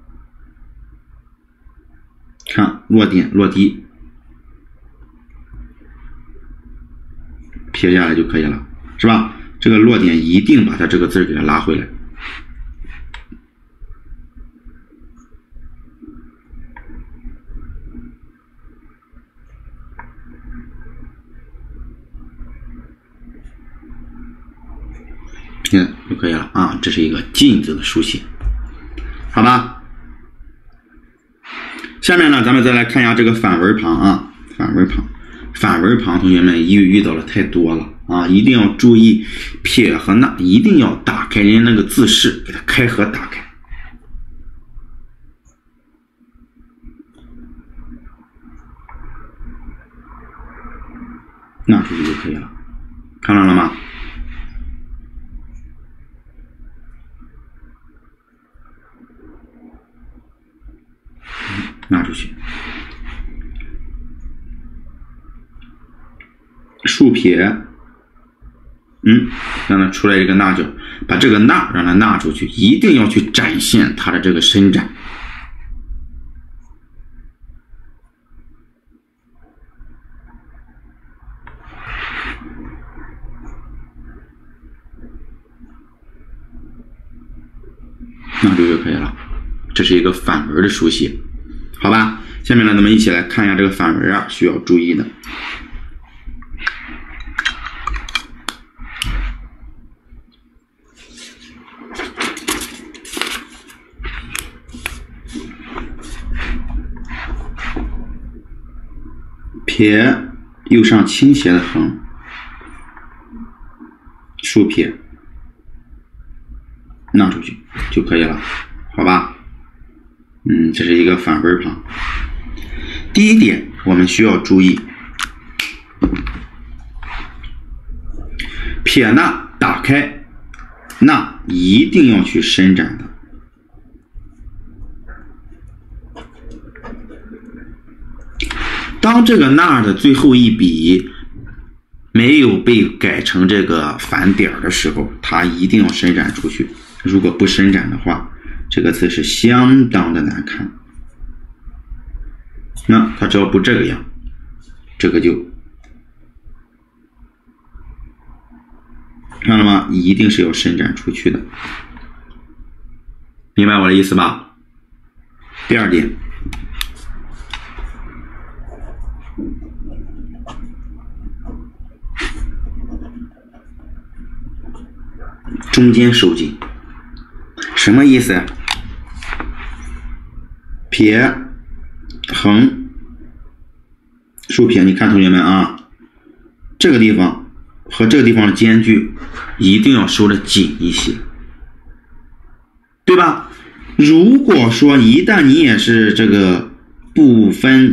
看落点落地，撇下来就可以了，是吧？这个落点一定把它这个字给它拉回来。就可以了啊，这是一个进字的书写，好吧？下面呢，咱们再来看一下这个反文旁啊，反文旁，同学们遇到了太多了啊，一定要注意撇和捺，一定要打开人家那个字式，给它开合打开。捺出去就可以了，看到了吗？捺出去，竖撇，让它出来一个捺角，把这个捺让它捺出去，一定要去展现它的这个伸展。捺住就可以了，这是一个反文的书写，好吧？下面呢，咱们一起来看一下这个反文啊，需要注意的。撇右上倾斜的横，竖撇，捺出去就可以了，好吧？这是一个反文旁。第一点我们需要注意，撇捺打开，捺一定要去伸展的。当这个捺的最后一笔没有被改成这个反点的时候，它一定要伸展出去。如果不伸展的话，这个字是相当的难看。那它只要不这个样，这个就看了吗？一定是要伸展出去的，明白我的意思吧？第二点，中间收紧，什么意思呀？撇横竖撇，你看同学们啊，这个地方和这个地方的间距一定要收的紧一些，对吧？如果说一旦你也是这个不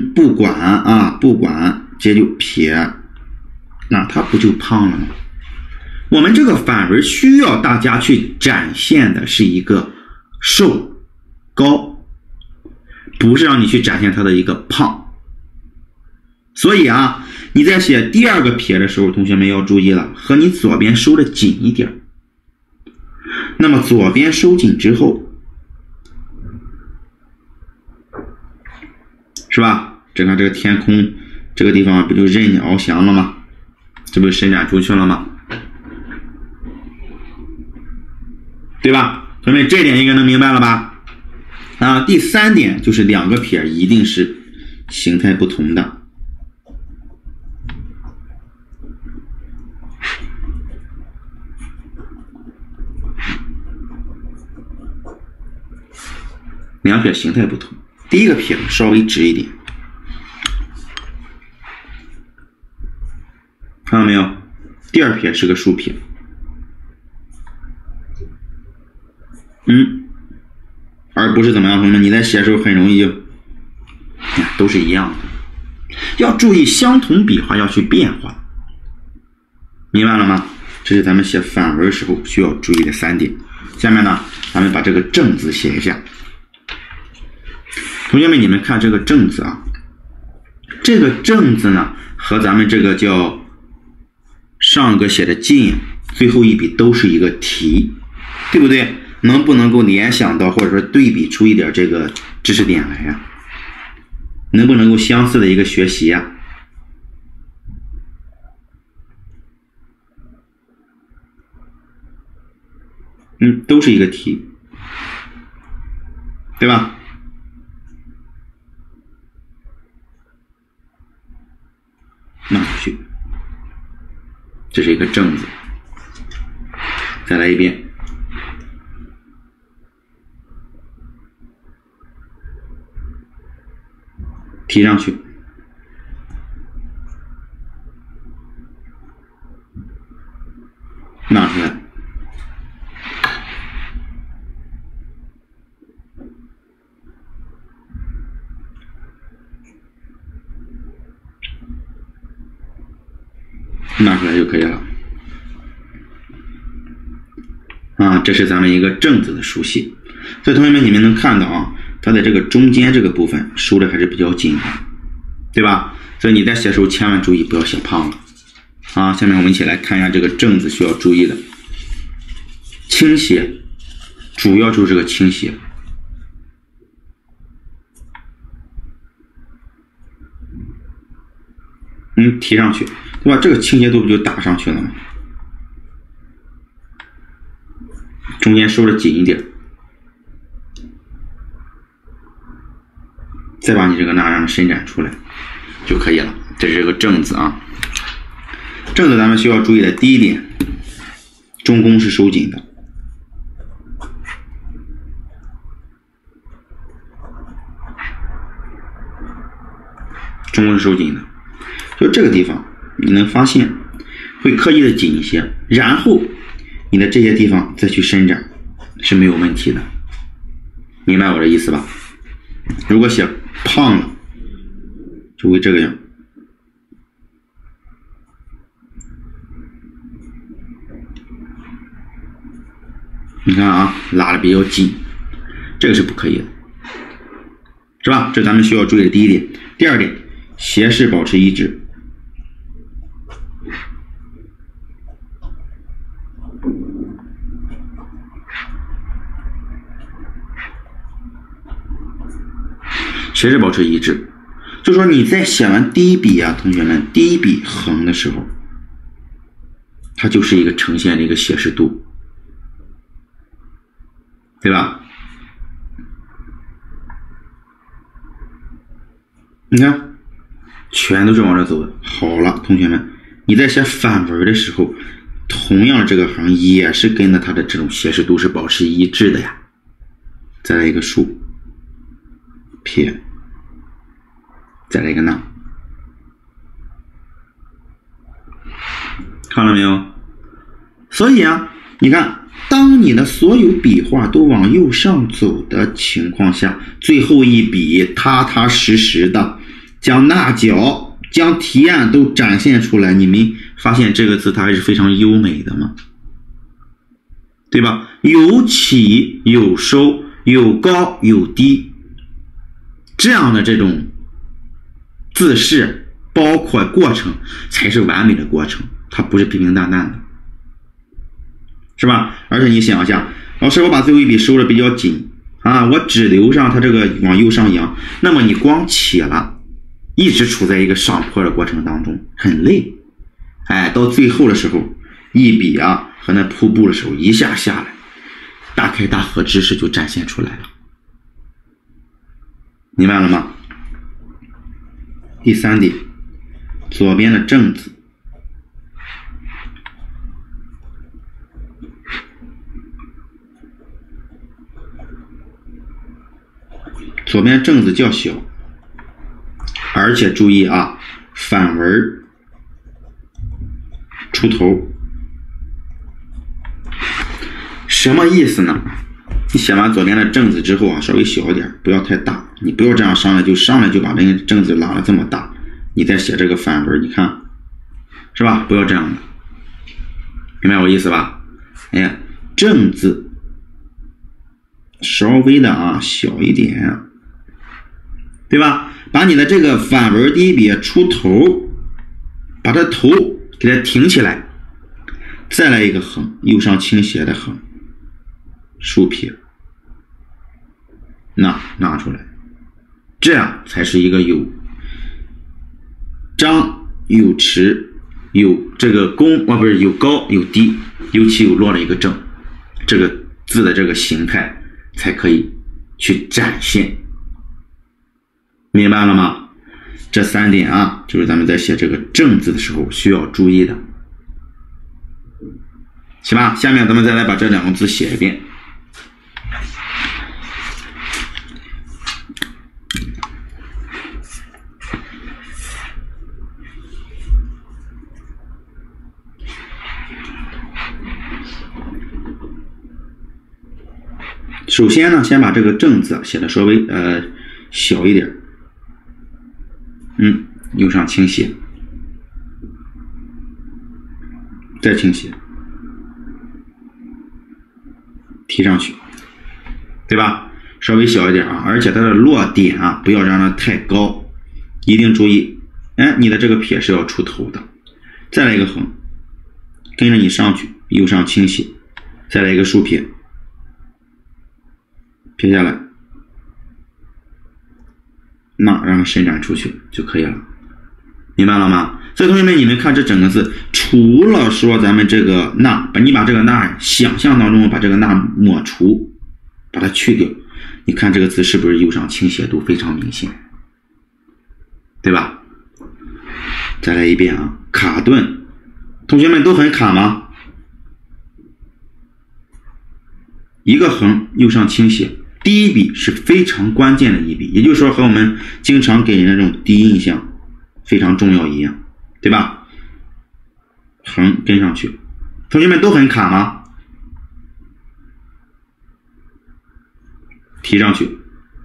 管直接就撇，那它不就胖了吗？我们这个反文需要大家去展现的是一个瘦高，不是让你去展现它的一个胖。所以啊，你在写第二个撇的时候，同学们要注意了，和你左边收的紧一点。那么左边收紧之后，是吧？整个这个天空这个地方不就任你翱翔了吗？这不就伸展出去了吗？对吧？同学们，这点应该能明白了吧？啊，第三点就是两个撇一定是形态不同的。两撇形态不同，第一个撇稍微直一点，看到没有？第二撇是个竖撇，而不是怎么样，同学们，你在写的时候很容易就，都是一样的，要注意相同笔画要去变化，明白了吗？这是咱们写反文时候需要注意的3点。下面呢，咱们把这个正字写一下。同学们，你们看这个正字啊，这个正字呢和咱们这个叫上个写的进最后一笔都是一个提，对不对？能不能够联想到或者说对比出一点这个知识点来呀？能不能够相似的一个学习呀？都是一个题，对吧？拿出去，这是一个正字。再来一遍，提上去，拿出来，拿出来就可以了。这是咱们一个正字的书写。所以同学们，你们能看到啊，它的这个中间这个部分收的还是比较紧的，对吧？所以你在写的时候千万注意不要写胖了。下面我们一起来看一下这个正字需要注意的。倾斜，主要就是这个倾斜。提上去，对吧？这个倾斜度不就打上去了吗？中间收的紧一点，再把你这个那让它伸展出来就可以了。这是这个正字啊。正字咱们需要注意的第一点，中宫是收紧的。中宫是收紧的，就这个地方你能发现会刻意的紧一些，然后你的这些地方再去伸展是没有问题的，明白我的意思吧？如果写胖了就会这个样，你看啊，拉的比较紧，这个是不可以的，是吧？这咱们需要注意的第一点。第二点，斜视保持一致。斜视保持一致，就说你在写完第一笔同学们，第一笔横的时候，它就是一个呈现的一个斜视度，对吧？你看，全都是往这走的。好了，同学们，你在写反文的时候，同样这个横也是跟着它的这种斜视度是保持一致的呀。再来一个竖撇，再来一个捺， 看了没有？所以啊，你看，当你的所有笔画都往右上走的情况下，最后一笔踏踏实实的将捺脚、将提按都展现出来，你们发现这个字它还是非常优美的吗？对吧？有起有收，有高有低，这样的这种字势包括过程才是完美的过程，它不是平平淡淡的，是吧？而且你想一下，老师我把最后一笔收的比较紧啊，我只留上它这个往右上扬，那么你光起了，一直处在一个上坡的过程当中，很累。哎，到最后的时候，一笔啊和那瀑布的时候一下下来，大开大合之势就展现出来了，明白了吗？第3点，左边的正字，左边正字较小，而且注意啊，反文出头。什么意思呢？你写完左边的正字之后啊，稍微小一点，不要太大。你不要这样上来就把这个正字拉了这么大，你再写这个反文，你看是吧？不要这样的，明白我意思吧？哎，正字稍微的啊小一点，对吧？把你的这个反文第一笔出头，把它头给它挺起来，再来一个横，右上倾斜的横，竖撇，拿出来，这样才是一个有张有弛有这个弓不是有高有低有起有落的一个正，这个字的这个形态才可以去展现，明白了吗？这3点啊，就是咱们在写这个正字的时候需要注意的，行吧？下面咱们再来把这2个字写一遍。首先呢，先把这个正字写的稍微小一点，右上倾斜，再倾斜，提上去，对吧？稍微小一点啊，而且它的落点啊，不要让它太高，一定注意，你的这个撇是要出头的。再来一个横，跟着你上去，右上倾斜，再来一个竖撇，撇下来，让它伸展出去就可以了，明白了吗？所以同学们，你们看这整个字，除了说咱们这个你把这个想象当中把这个抹除，把它去掉，你看这个字是不是右上倾斜度非常明显，对吧？再来一遍啊，卡顿，同学们都很卡吗？一个横，右上倾斜，第一笔是非常关键的一笔，也就是说和我们经常给人的这种第一印象非常重要一样，对吧？横跟上去，同学们都很卡吗？提上去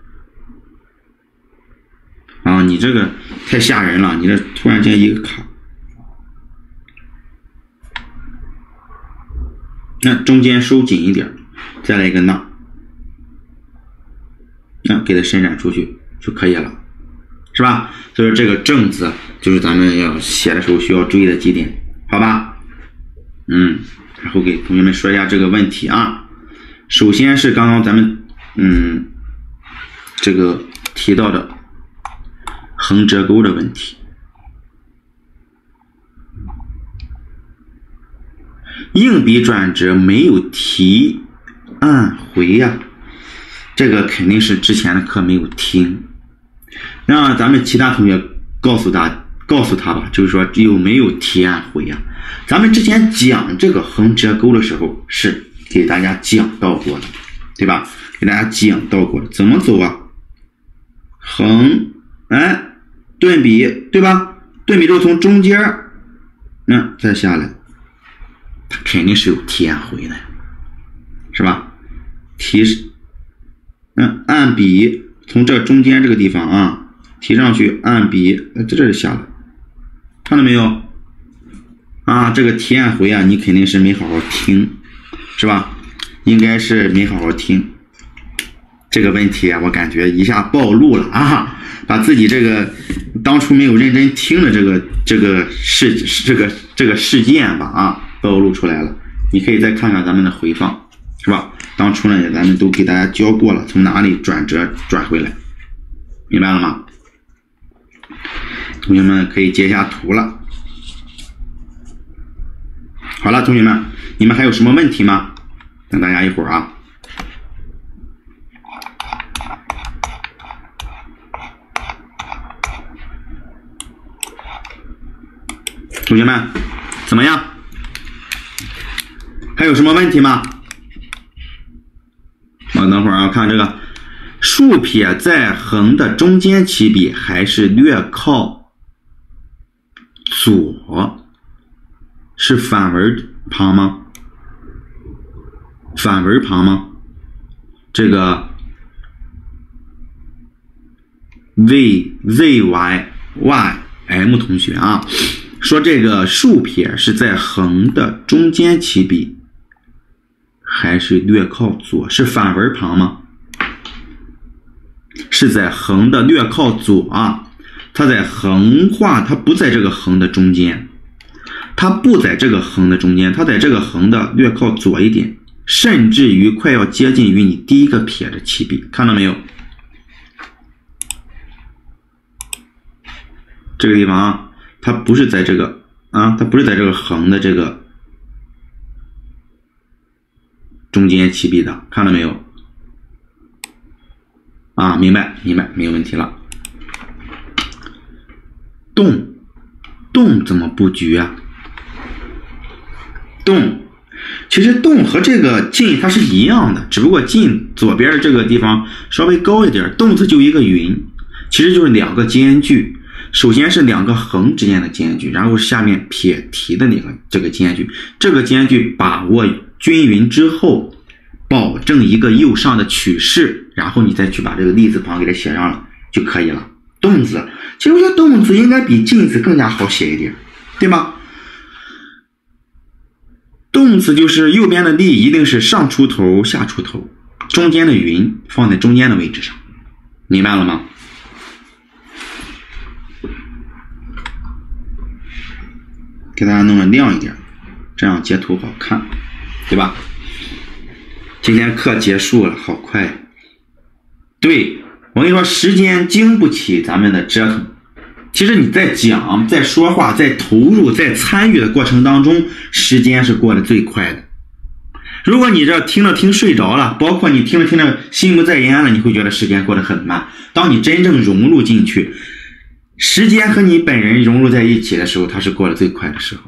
啊，你这个太吓人了，你这突然间一个卡，那中间收紧一点，再来一个给它伸展出去就可以了，是吧？所以说这个正字就是咱们要写的时候需要注意的几点，好吧？然后给同学们说一下这个问题啊。首先是刚刚咱们这个提到的横折钩的问题，硬笔转折没有提按回呀，这个肯定是之前的课没有听，让咱们其他同学告诉他吧，就是说有没有提按回呀？咱们之前讲这个横折钩的时候是给大家讲到过的，对吧？给大家讲到过的，怎么走啊？横，顿笔，对吧？顿笔之后从中间再下来， 它肯定是有提按回的，是吧？提按笔从这中间这个地方啊提上去，按笔在这里下来，看到没有啊？这个提按回啊，你肯定是没好好听，是吧？应该是没好好听。这个问题啊，我感觉一下暴露了啊，把自己这个当初没有认真听的这个事件吧啊暴露出来了。你可以再看看咱们的回放，是吧？当初呢咱们都给大家教过了，从哪里转折转回来，明白了吗？同学们可以截下图了。好了，同学们，你们还有什么问题吗？等大家一会儿啊。同学们怎么样？还有什么问题吗？我等会儿啊，看这个竖撇在横的中间起笔，还是略靠左？是反文旁吗？反文旁吗？这个 VYYM 同学啊，说这个竖撇是在横的中间起笔，还是略靠左？是反文旁吗？是在横的略靠左啊，它在横画，它不在这个横的中间，它不在这个横的中间，它在这个横的略靠左一点，甚至于快要接近于你第一个撇的起笔，看到没有？这个地方啊，它不是在这个啊，它不是在这个横的这个中间起笔的，看到没有？啊，明白，没有问题了。动怎么布局啊？动，其实动和这个进它是一样的，只不过进左边这个地方稍微高一点，动字就一个匀，其实就是两个间距。首先是两个横之间的间距，然后下面撇提的这个间距，这个间距把握均匀之后，保证一个右上的取势，然后你再去把这个立字旁给它写上了就可以了。动字，其实我觉得动字应该比进字更加好写一点，对吗？动字就是右边的立一定是上出头下出头，中间的匀放在中间的位置上，明白了吗？给大家弄得亮一点，这样截图好看，对吧？今天课结束了，好快。对，我跟你说，时间经不起咱们的折腾。其实你在讲、在说话、在投入、在参与的过程当中，时间是过得最快的。如果你这听着听睡着了，包括你听着听着心不在焉了，你会觉得时间过得很慢。当你真正融入进去，时间和你本人融入在一起的时候，它是过得最快的时候。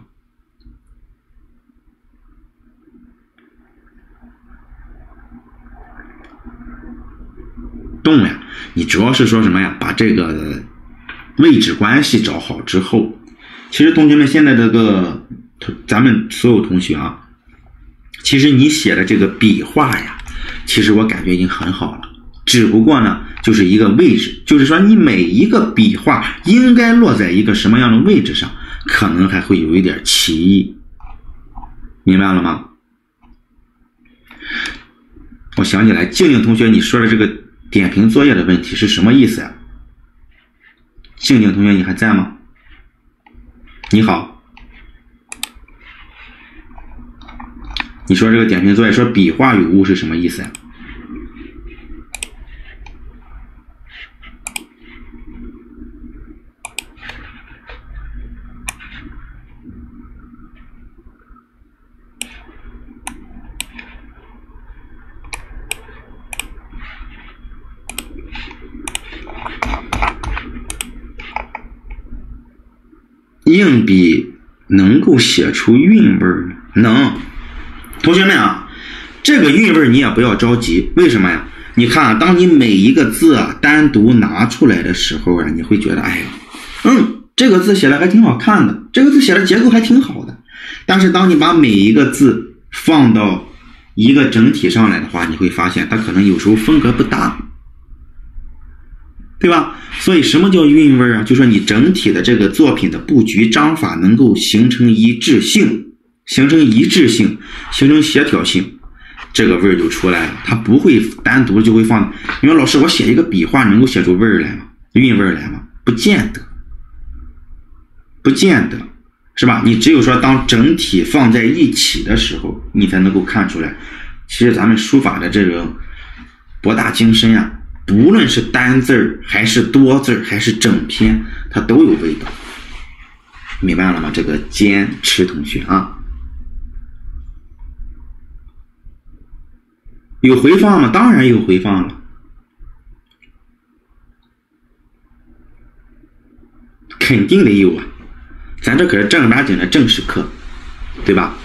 动呀，你主要是说什么呀？把这个位置关系找好之后，其实同学们现在这个咱们所有同学啊，其实你写的这个笔画呀，其实我感觉已经很好了。只不过呢，就是一个位置，就是说你每一个笔画应该落在一个什么样的位置上，可能还会有一点歧义，明白了吗？我想起来，静静同学你说的这个点评作业的问题是什么意思呀？静静同学你还在吗？你好，你说这个点评作业说笔画有误是什么意思呀？硬笔能够写出韵味吗？能。同学们啊，这个韵味你也不要着急，为什么呀？你看啊，当你每一个字啊单独拿出来的时候啊，你会觉得哎呀，这个字写的还挺好看的，这个字写的结构还挺好的。 但是当你把每一个字放到一个整体上来的话，你会发现它可能有时候风格不搭，对吧？所以什么叫韵味啊？就说你整体的这个作品的布局章法能够形成一致性，形成协调性，这个味儿就出来了。它不会单独就会放，因为老师我写一个笔画能够写出味儿来吗？韵味来吗？不见得，是吧？你只有说当整体放在一起的时候，你才能够看出来，其实咱们书法的这种博大精深啊，不论是单字还是多字还是整篇，它都有味道。明白了吗？这个坚持同学啊，有回放吗？当然有回放了，肯定得有啊，咱这可是正儿八经的正式课，对吧？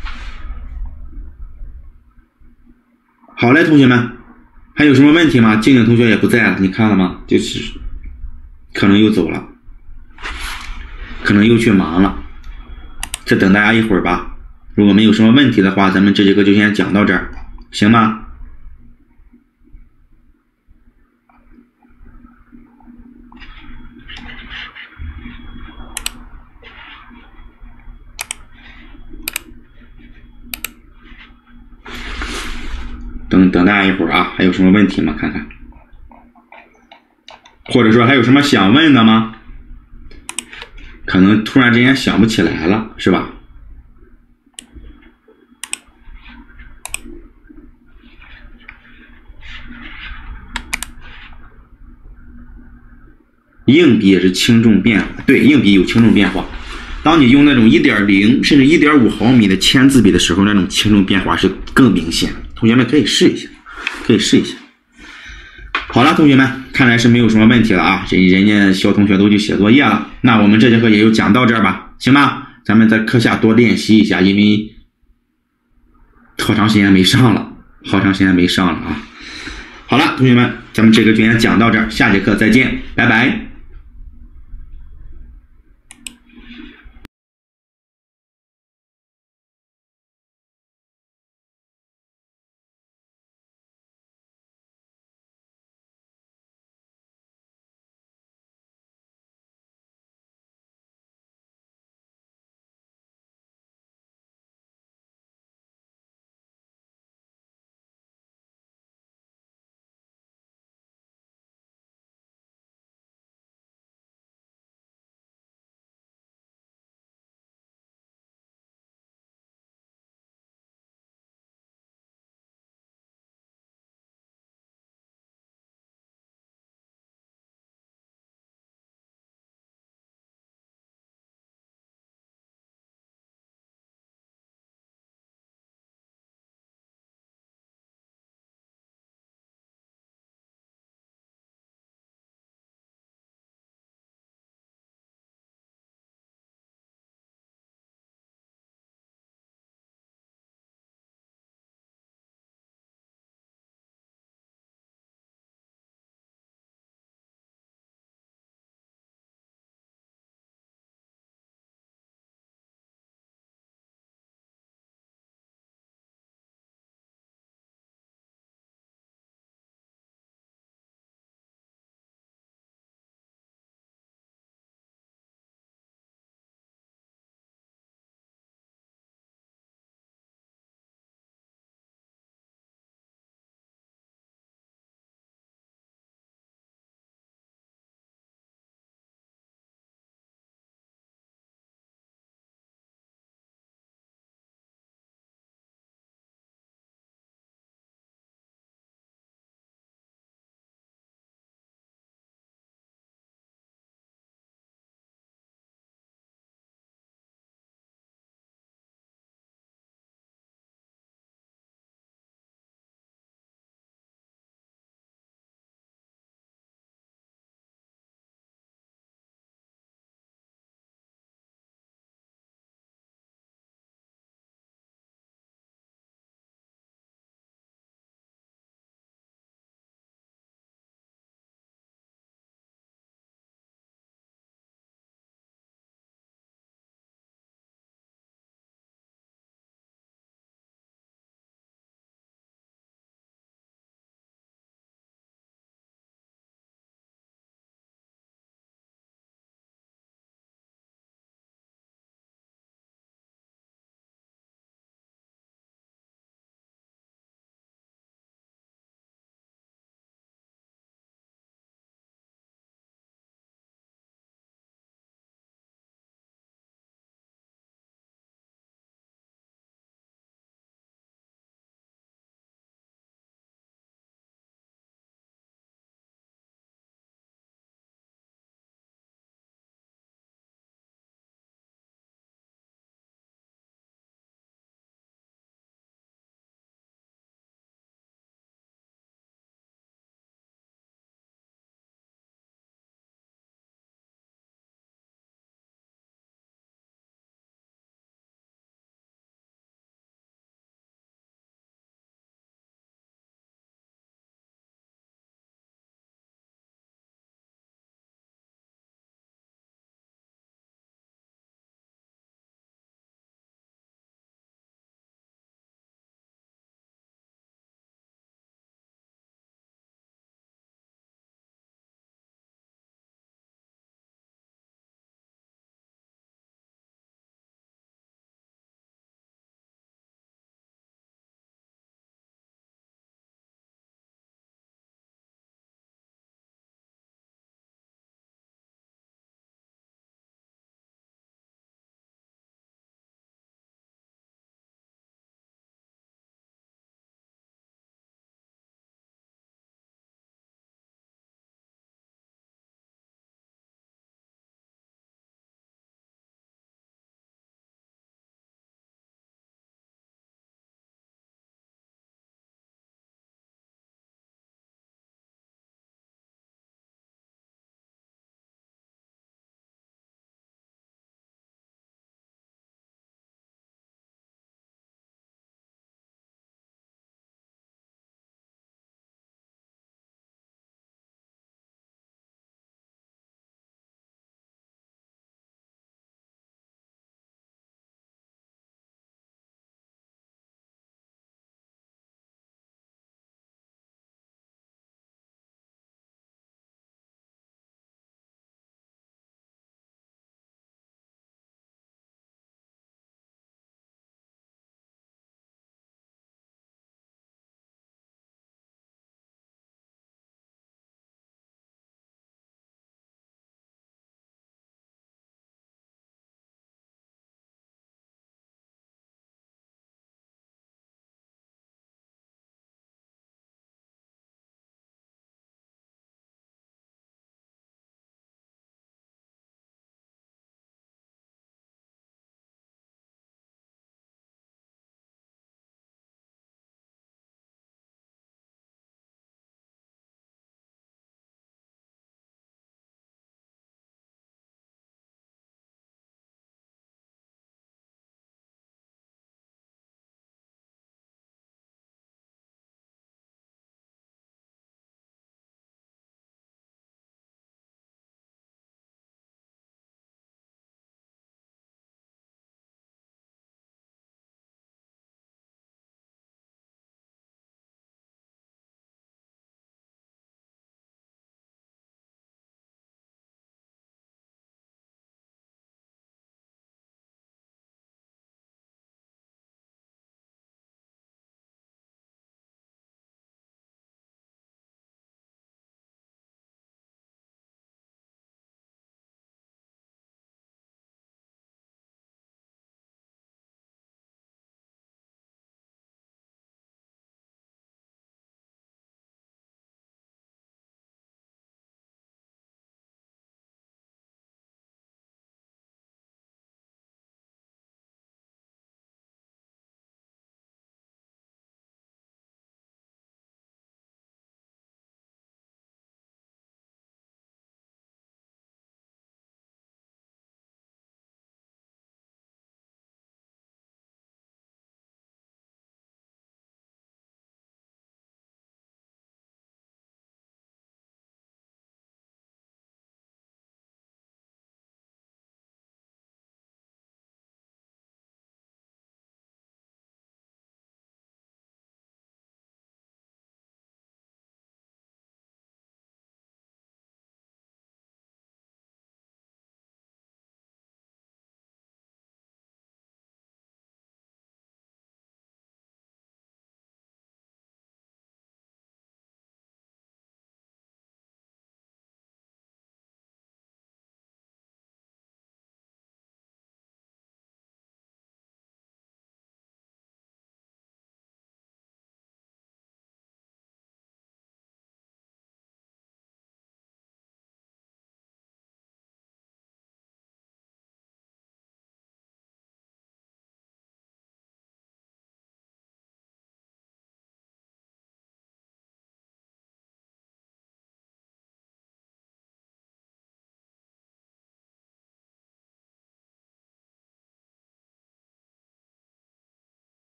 好嘞，同学们，还有什么问题吗？静静同学也不在了，你看了吗？就是可能又走了，可能又去忙了，再等大家一会儿吧。如果没有什么问题的话，咱们这节课就先讲到这儿，行吗？等大家一会儿啊，还有什么问题吗？看看，或者说还有什么想问的吗？可能突然之间想不起来了，是吧？硬笔也是轻重变化，对，硬笔有轻重变化。当你用那种 1.0 甚至 1.5 毫米的签字笔的时候，那种轻重变化是更明显。同学们可以试一下，好了，同学们，看来是没有什么问题了啊！人家小同学都去写作业了，那我们这节课也就讲到这儿吧，行吗？咱们在课下多练习一下，因为好长时间没上了啊！好了，同学们，咱们这个就先讲到这儿，下节课再见，拜拜。